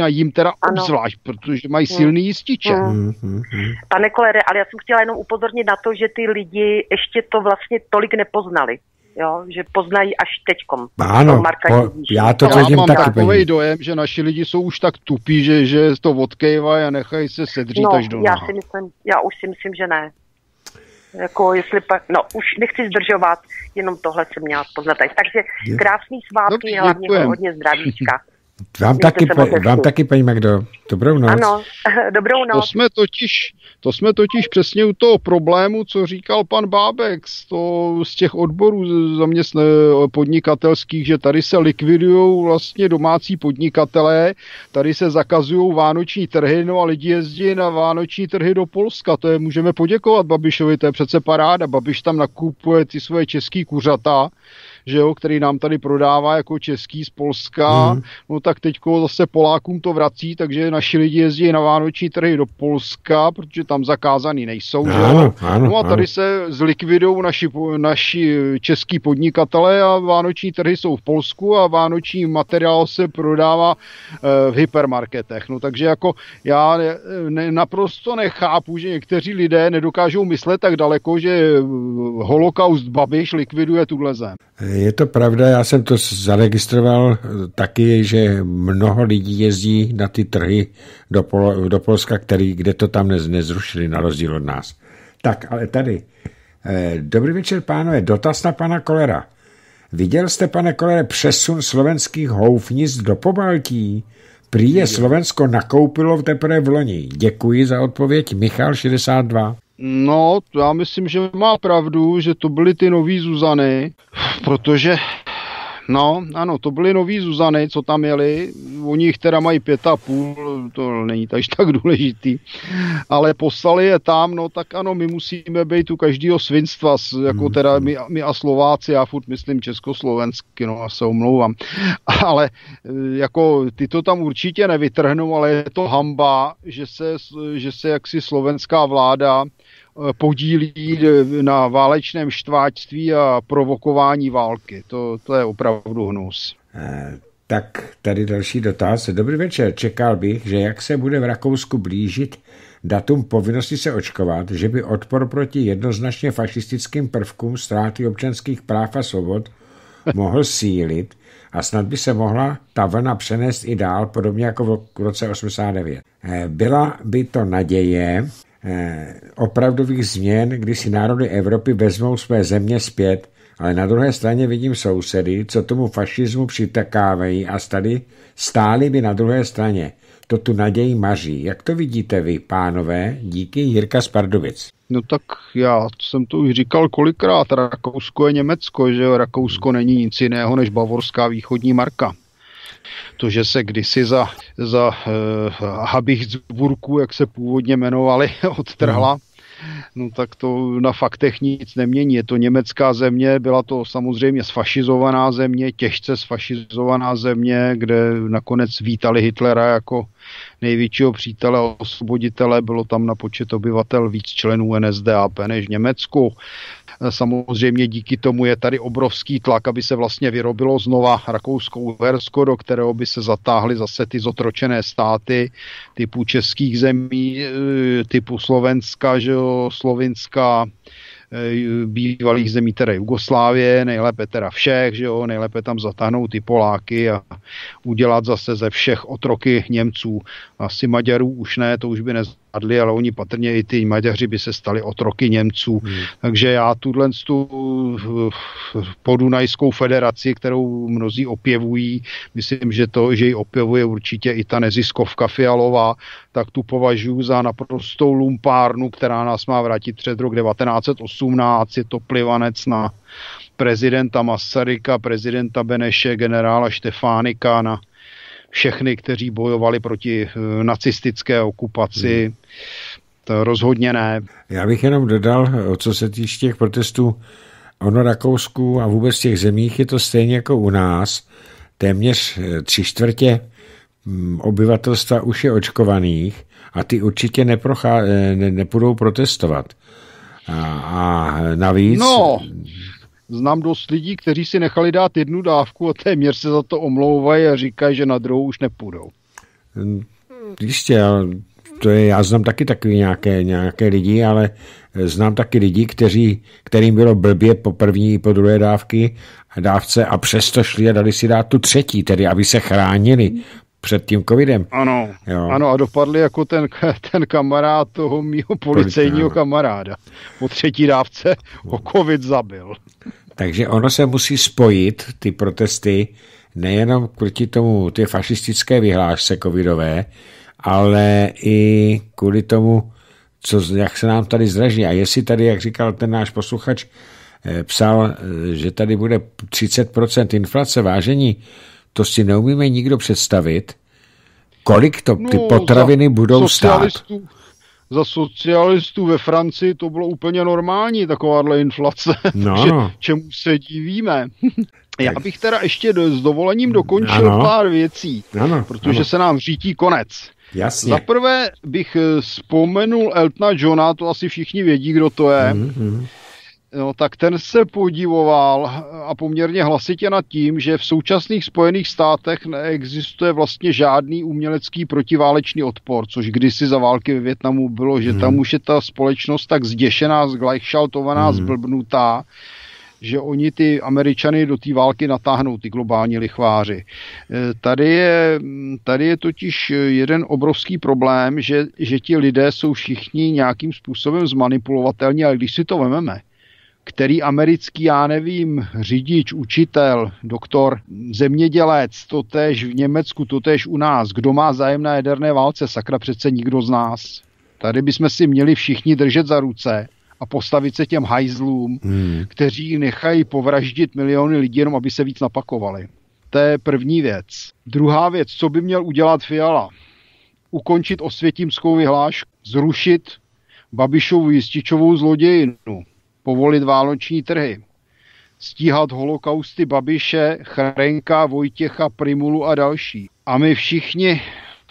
vakcína, jim teda ano. obzvlášť, protože mají silný jističe. Hmm. Hmm. Pane Kolere, ale já jsem chtěla jenom upozornit na to, že ty lidi ještě to vlastně tolik nepoznali. Jo, že poznají až teďkom. Ano, po, já to já mám taky takovej dojem, že naši lidi jsou už tak tupí, že, že to odkejvají a nechají se sedřít no, až do já si myslím, já už si myslím, že ne. Jako jestli pak, no už nechci zdržovat, jenom tohle jsem měla poznat. Takže krásný svátky, Dobře, hlavně děkujem. Hodně zdravíčka. Vám taky, vám taky, paní Magdo. Dobrou noc. Ano, dobrou noc. To jsme totiž, to jsme totiž přesně u toho problému, co říkal pan Bábek z, to, z těch odborů zaměstn podnikatelských, že tady se likvidují vlastně domácí podnikatelé, tady se zakazují vánoční trhy, no a lidi jezdí na vánoční trhy do Polska. To je, můžeme poděkovat Babišovi, to je přece paráda. Babiš tam nakupuje ty svoje český kuřata, že jo, který nám tady prodává jako český z Polska, hmm. no tak teďko zase Polákům to vrací, takže naši lidi jezdí na vánoční trhy do Polska, protože tam zakázaný nejsou, že ano, ano, no a tady ano. se zlikvidují naši, naši český podnikatelé a vánoční trhy jsou v Polsku a vánoční materiál se prodává e, v hypermarketech, no takže jako já ne, naprosto nechápu, že někteří lidé nedokážou myslet tak daleko, že holokaust Babiš likviduje tuhle zem. Je to pravda, já jsem to zaregistroval taky, že mnoho lidí jezdí na ty trhy do, Pol- do Polska, který, kde to tam nez- nezrušili, na rozdíl od nás. Tak, ale tady. Eh, dobrý večer, pánové, dotaz na pana Kolera. Viděl jste, pane Kolere, přesun slovenských houfnic do Pobaltí? Prý je Slovensko nakoupilo teprve v loni. Děkuji za odpověď, Michal šedesát dva. No, já myslím, že má pravdu, že to byly ty nový Zuzany, protože, no, ano, to byly nový Zuzany, co tam jeli, oni jich teda mají pět a půl, to není taž tak důležitý, ale poslali je tam, no tak ano, my musíme být u každého svinstva, jako teda my, my a Slováci, já furt myslím československy, no a se omlouvám, ale jako ty to tam určitě nevytrhnou, ale je to hamba, že se, že se jaksi slovenská vláda podílí na válečném štváčství a provokování války. To, to je opravdu hnus. Eh, tak tady další dotaz. Dobrý večer. Čekal bych, že jak se bude v Rakousku blížit datum povinnosti se očkovat, že by odpor proti jednoznačně fašistickým prvkům ztráty občanských práv a svobod mohl sílit a snad by se mohla ta vlna přenést i dál, podobně jako v roce osmdesát devět. Eh, byla by to naděje opravdových změn, kdy si národy Evropy vezmou své země zpět, ale na druhé straně vidím sousedy, co tomu fašismu přitakávají a tady stáli by na druhé straně. To tu naději maří. Jak to vidíte vy, pánové? Díky, Jirka z Pardubic. No tak já jsem to už říkal kolikrát. Rakousko je Německo, že jo? Rakousko není nic jiného než bavorská východní marka. To, že se kdysi za, za uh, Habichtsburgu, jak se původně jmenovali, odtrhla, no tak to na faktech nic nemění. Je to německá země, byla to samozřejmě sfašizovaná země, těžce sfašizovaná země, kde nakonec vítali Hitlera jako největšího přítele a osvoboditele. Bylo tam na počet obyvatel víc členů N S D A P než v Německu. Samozřejmě díky tomu je tady obrovský tlak, aby se vlastně vyrobilo znova Rakousko-Uhersko, do kterého by se zatáhly zase ty zotročené státy typu českých zemí, typu Slovenska, že jo, Slovinska, bývalých zemí teda Jugoslávie, nejlépe teda všech, že jo, nejlépe tam zatáhnout ty Poláky a udělat zase ze všech otroky Němců. Asi Maďarů už ne, to už by nezvládli, ale oni patrně i ty Maďaři by se stali otroky Němců. Hmm. Takže já tuhle tu podunajskou federaci, kterou mnozí opěvují, myslím, že to, že ji opěvuje určitě i ta neziskovka Fialová, tak tu považuji za naprostou lumpárnu, která nás má vrátit před rok devatenáct set osmnáct. Je to plivanec na prezidenta Masaryka, prezidenta Beneše, generála Štefánika, na všechny, kteří bojovali proti uh, nacistické okupaci. Hmm. To rozhodně ne. Já bych jenom dodal, o co se týče těch protestů, ono Rakousku a vůbec těch zemích je to stejně jako u nás. Téměř tři čtvrtě obyvatelstva už je očkovaných a ty určitě neprochá, ne, nepůjdou protestovat. A, a navíc... No, znám dost lidí, kteří si nechali dát jednu dávku a téměř se za to omlouvají a říkají, že na druhou už nepůjdou. Jistě, to je, já znám taky takový nějaké, nějaké lidi, ale znám taky lidi, kteří, kterým bylo blbě po první i po druhé dávky dávce a přesto šli a dali si dát tu třetí, tedy aby se chránili před tím covidem. Ano, jo. Ano a dopadli jako ten, ten kamarád toho mýho policejního kamaráda. Po třetí dávce ho covid zabil. Takže ono se musí spojit, ty protesty, nejenom proti tomu, ty fašistické vyhlášce covidové, ale i kvůli tomu, co, jak se nám tady zdraží. A jestli tady, jak říkal ten náš posluchač, psal, že tady bude třicet procent inflace, vážení, to si neumíme nikdo představit, kolik to ty no, potraviny budou stát. Za socialistů ve Francii to bylo úplně normální, takováhle inflace. No. Čemu se divíme? Já bych teda ještě do, s dovolením dokončil ano. pár věcí, ano, protože ano. se nám řítí konec. Jasně. Za prvé bych vzpomenul Eltona Johna, to asi všichni vědí, kdo to je. Mm-hmm. No, tak ten se podivoval a poměrně hlasitě nad tím, že v současných Spojených státech neexistuje vlastně žádný umělecký protiválečný odpor, což kdysi za války ve Vietnamu bylo, že hmm. tam už je ta společnost tak zděšená, zglajšaltovaná, hmm. zblbnutá, že oni ty Američany do té války natáhnou, ty globální lichváři. Tady je, tady je totiž jeden obrovský problém, že, že ti lidé jsou všichni nějakým způsobem zmanipulovatelní, ale když si to vememe, který americký, já nevím, řidič, učitel, doktor, zemědělec, totéž v Německu, totéž u nás, kdo má zájem na jaderné válce, sakra přece nikdo z nás. Tady bychom si měli všichni držet za ruce a postavit se těm hajzlům, hmm. kteří nechají povraždit miliony lidí, jenom aby se víc napakovali. To je první věc. Druhá věc, co by měl udělat Fiala? Ukončit osvětímskou vyhlášku, zrušit Babišovu jističovou zlodějinu, povolit vánoční trhy, stíhat holokausty Babiše, Chrenka, Vojtěcha, Primulu a další. A my všichni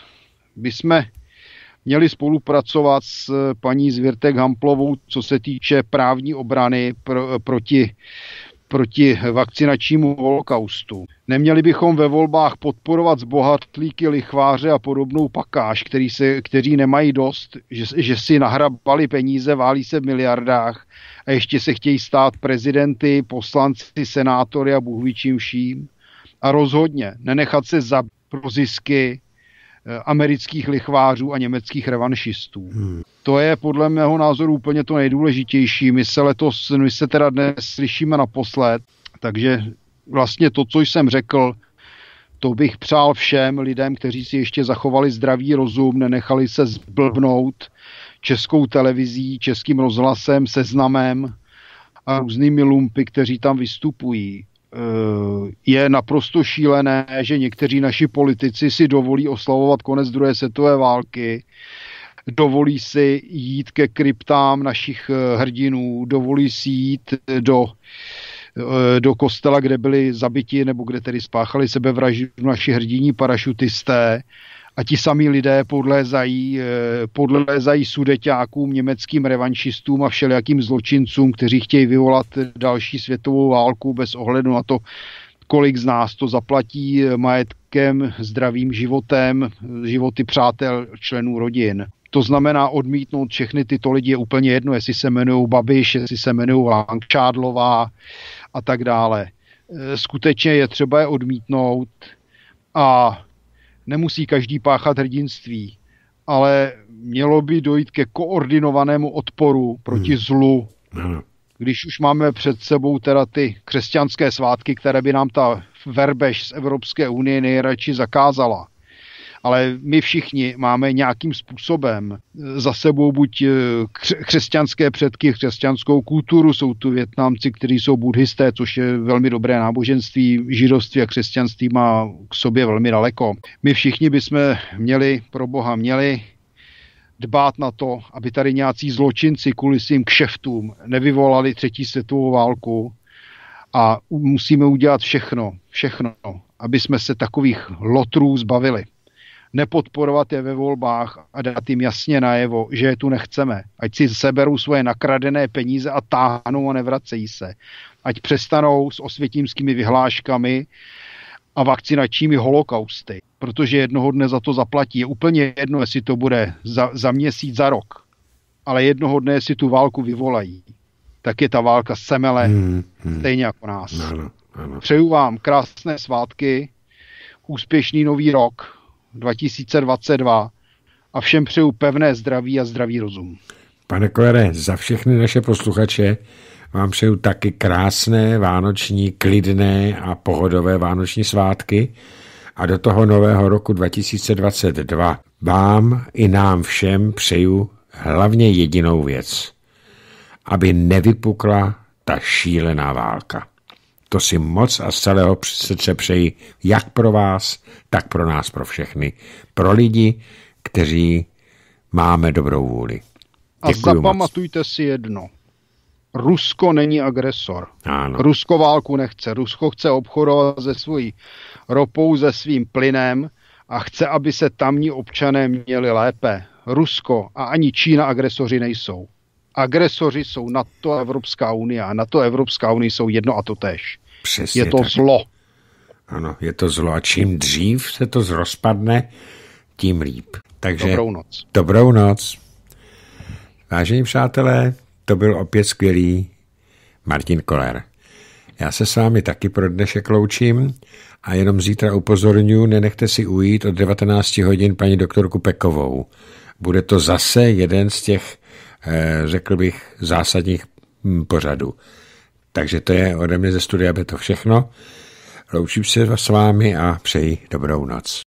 bychom měli spolupracovat s paní Zvirtek Hamplovou, co se týče právní obrany pr- proti, proti vakcinačnímu holokaustu. Neměli bychom ve volbách podporovat zbohatlíky, lichváře a podobnou pakáž, který se, kteří nemají dost, že, že si nahrabali peníze, válí se v miliardách a ještě se chtějí stát prezidenty, poslanci, senátory a bůh ví čím vším. A rozhodně nenechat se zabít pro zisky amerických lichvářů a německých revanšistů. Hmm. To je podle mého názoru úplně to nejdůležitější. My se letos, my se teda dnes slyšíme naposled, takže vlastně to, co jsem řekl, to bych přál všem lidem, kteří si ještě zachovali zdravý rozum, nenechali se zblbnout Českou televizí, Českým rozhlasem, Seznamem a různými lumpy, kteří tam vystupují. Je naprosto šílené, že někteří naši politici si dovolí oslavovat konec druhé světové války, dovolí si jít ke kryptám našich hrdinů, dovolí si jít do, do kostela, kde byli zabiti nebo kde tedy spáchali sebevraždu naši hrdiní parašutisté a ti samí lidé podlézají, podlézají sudeťákům, německým revanšistům a všelijakým zločincům, kteří chtějí vyvolat další světovou válku bez ohledu na to, kolik z nás to zaplatí majetkem, zdravým životem, životy přátel, členů rodin. To znamená odmítnout všechny tyto lidi, je úplně jedno, jestli se jmenují Babiš, jestli se jmenují Langšádlová a tak dále. Skutečně je třeba je odmítnout a nemusí každý páchat hrdinství, ale mělo by dojít ke koordinovanému odporu proti hmm. zlu. Hmm. Když už máme před sebou teda ty křesťanské svátky, které by nám ta verbež z Evropské unie nejradši zakázala. Ale my všichni máme nějakým způsobem za sebou buď křesťanské předky, křesťanskou kulturu, jsou tu Vietnamci, kteří jsou buddhisté, což je velmi dobré náboženství, židovství a křesťanství má k sobě velmi daleko. My všichni bychom měli, pro Boha měli, dbát na to, aby tady nějací zločinci kvůli svým kšeftům nevyvolali třetí světovou válku a musíme udělat všechno, všechno, aby jsme se takových lotrů zbavili. Nepodporovat je ve volbách a dát jim jasně najevo, že je tu nechceme. Ať si seberou svoje nakradené peníze a táhnou a nevracejí se. Ať přestanou s osvětímskými vyhláškami a vakcinačními holokausty, protože jednoho dne za to zaplatí. Je úplně jedno, jestli to bude za, za měsíc, za rok, ale jednoho dne, jestli tu válku vyvolají, tak je ta válka semele hmm, hmm. stejně jako nás. Ano, ano. Přeju vám krásné svátky, úspěšný nový rok dva tisíce dvacet dva a všem přeju pevné zdraví a zdravý rozum. Pane Kollere, za všechny naše posluchače vám přeju taky krásné vánoční, klidné a pohodové vánoční svátky a do toho nového roku dva tisíce dvacet dva vám i nám všem přeju hlavně jedinou věc, aby nevypukla ta šílená válka. To si moc a z celého srdce přeji jak pro vás, tak pro nás, pro všechny. Pro lidi, kteří máme dobrou vůli. Děkuju a zapamatujte moc. Si jedno. Rusko není agresor. Ano. Rusko válku nechce. Rusko chce obchodovat se svojí ropou, se svým plynem a chce, aby se tamní občané měli lépe. Rusko a ani Čína agresoři nejsou. Agresoři jsou NATO a Evropská unie a NATO a Evropská unie jsou jedno a to též. Přesně je to tak. zlo. Ano, je to zlo a čím dřív se to rozpadne, tím líp. Takže dobrou noc. Dobrou noc. Vážení přátelé, to byl opět skvělý Martin Koller. Já se s vámi taky pro dnešek loučím a jenom zítra upozorňuji, nenechte si ujít od devatenáct hodin paní doktorku Pekovou. Bude to zase jeden z těch, řekl bych, zásadních pořadů. Takže to je ode mě ze studia, aby to všechno. Loučím se s vámi a přeji dobrou noc.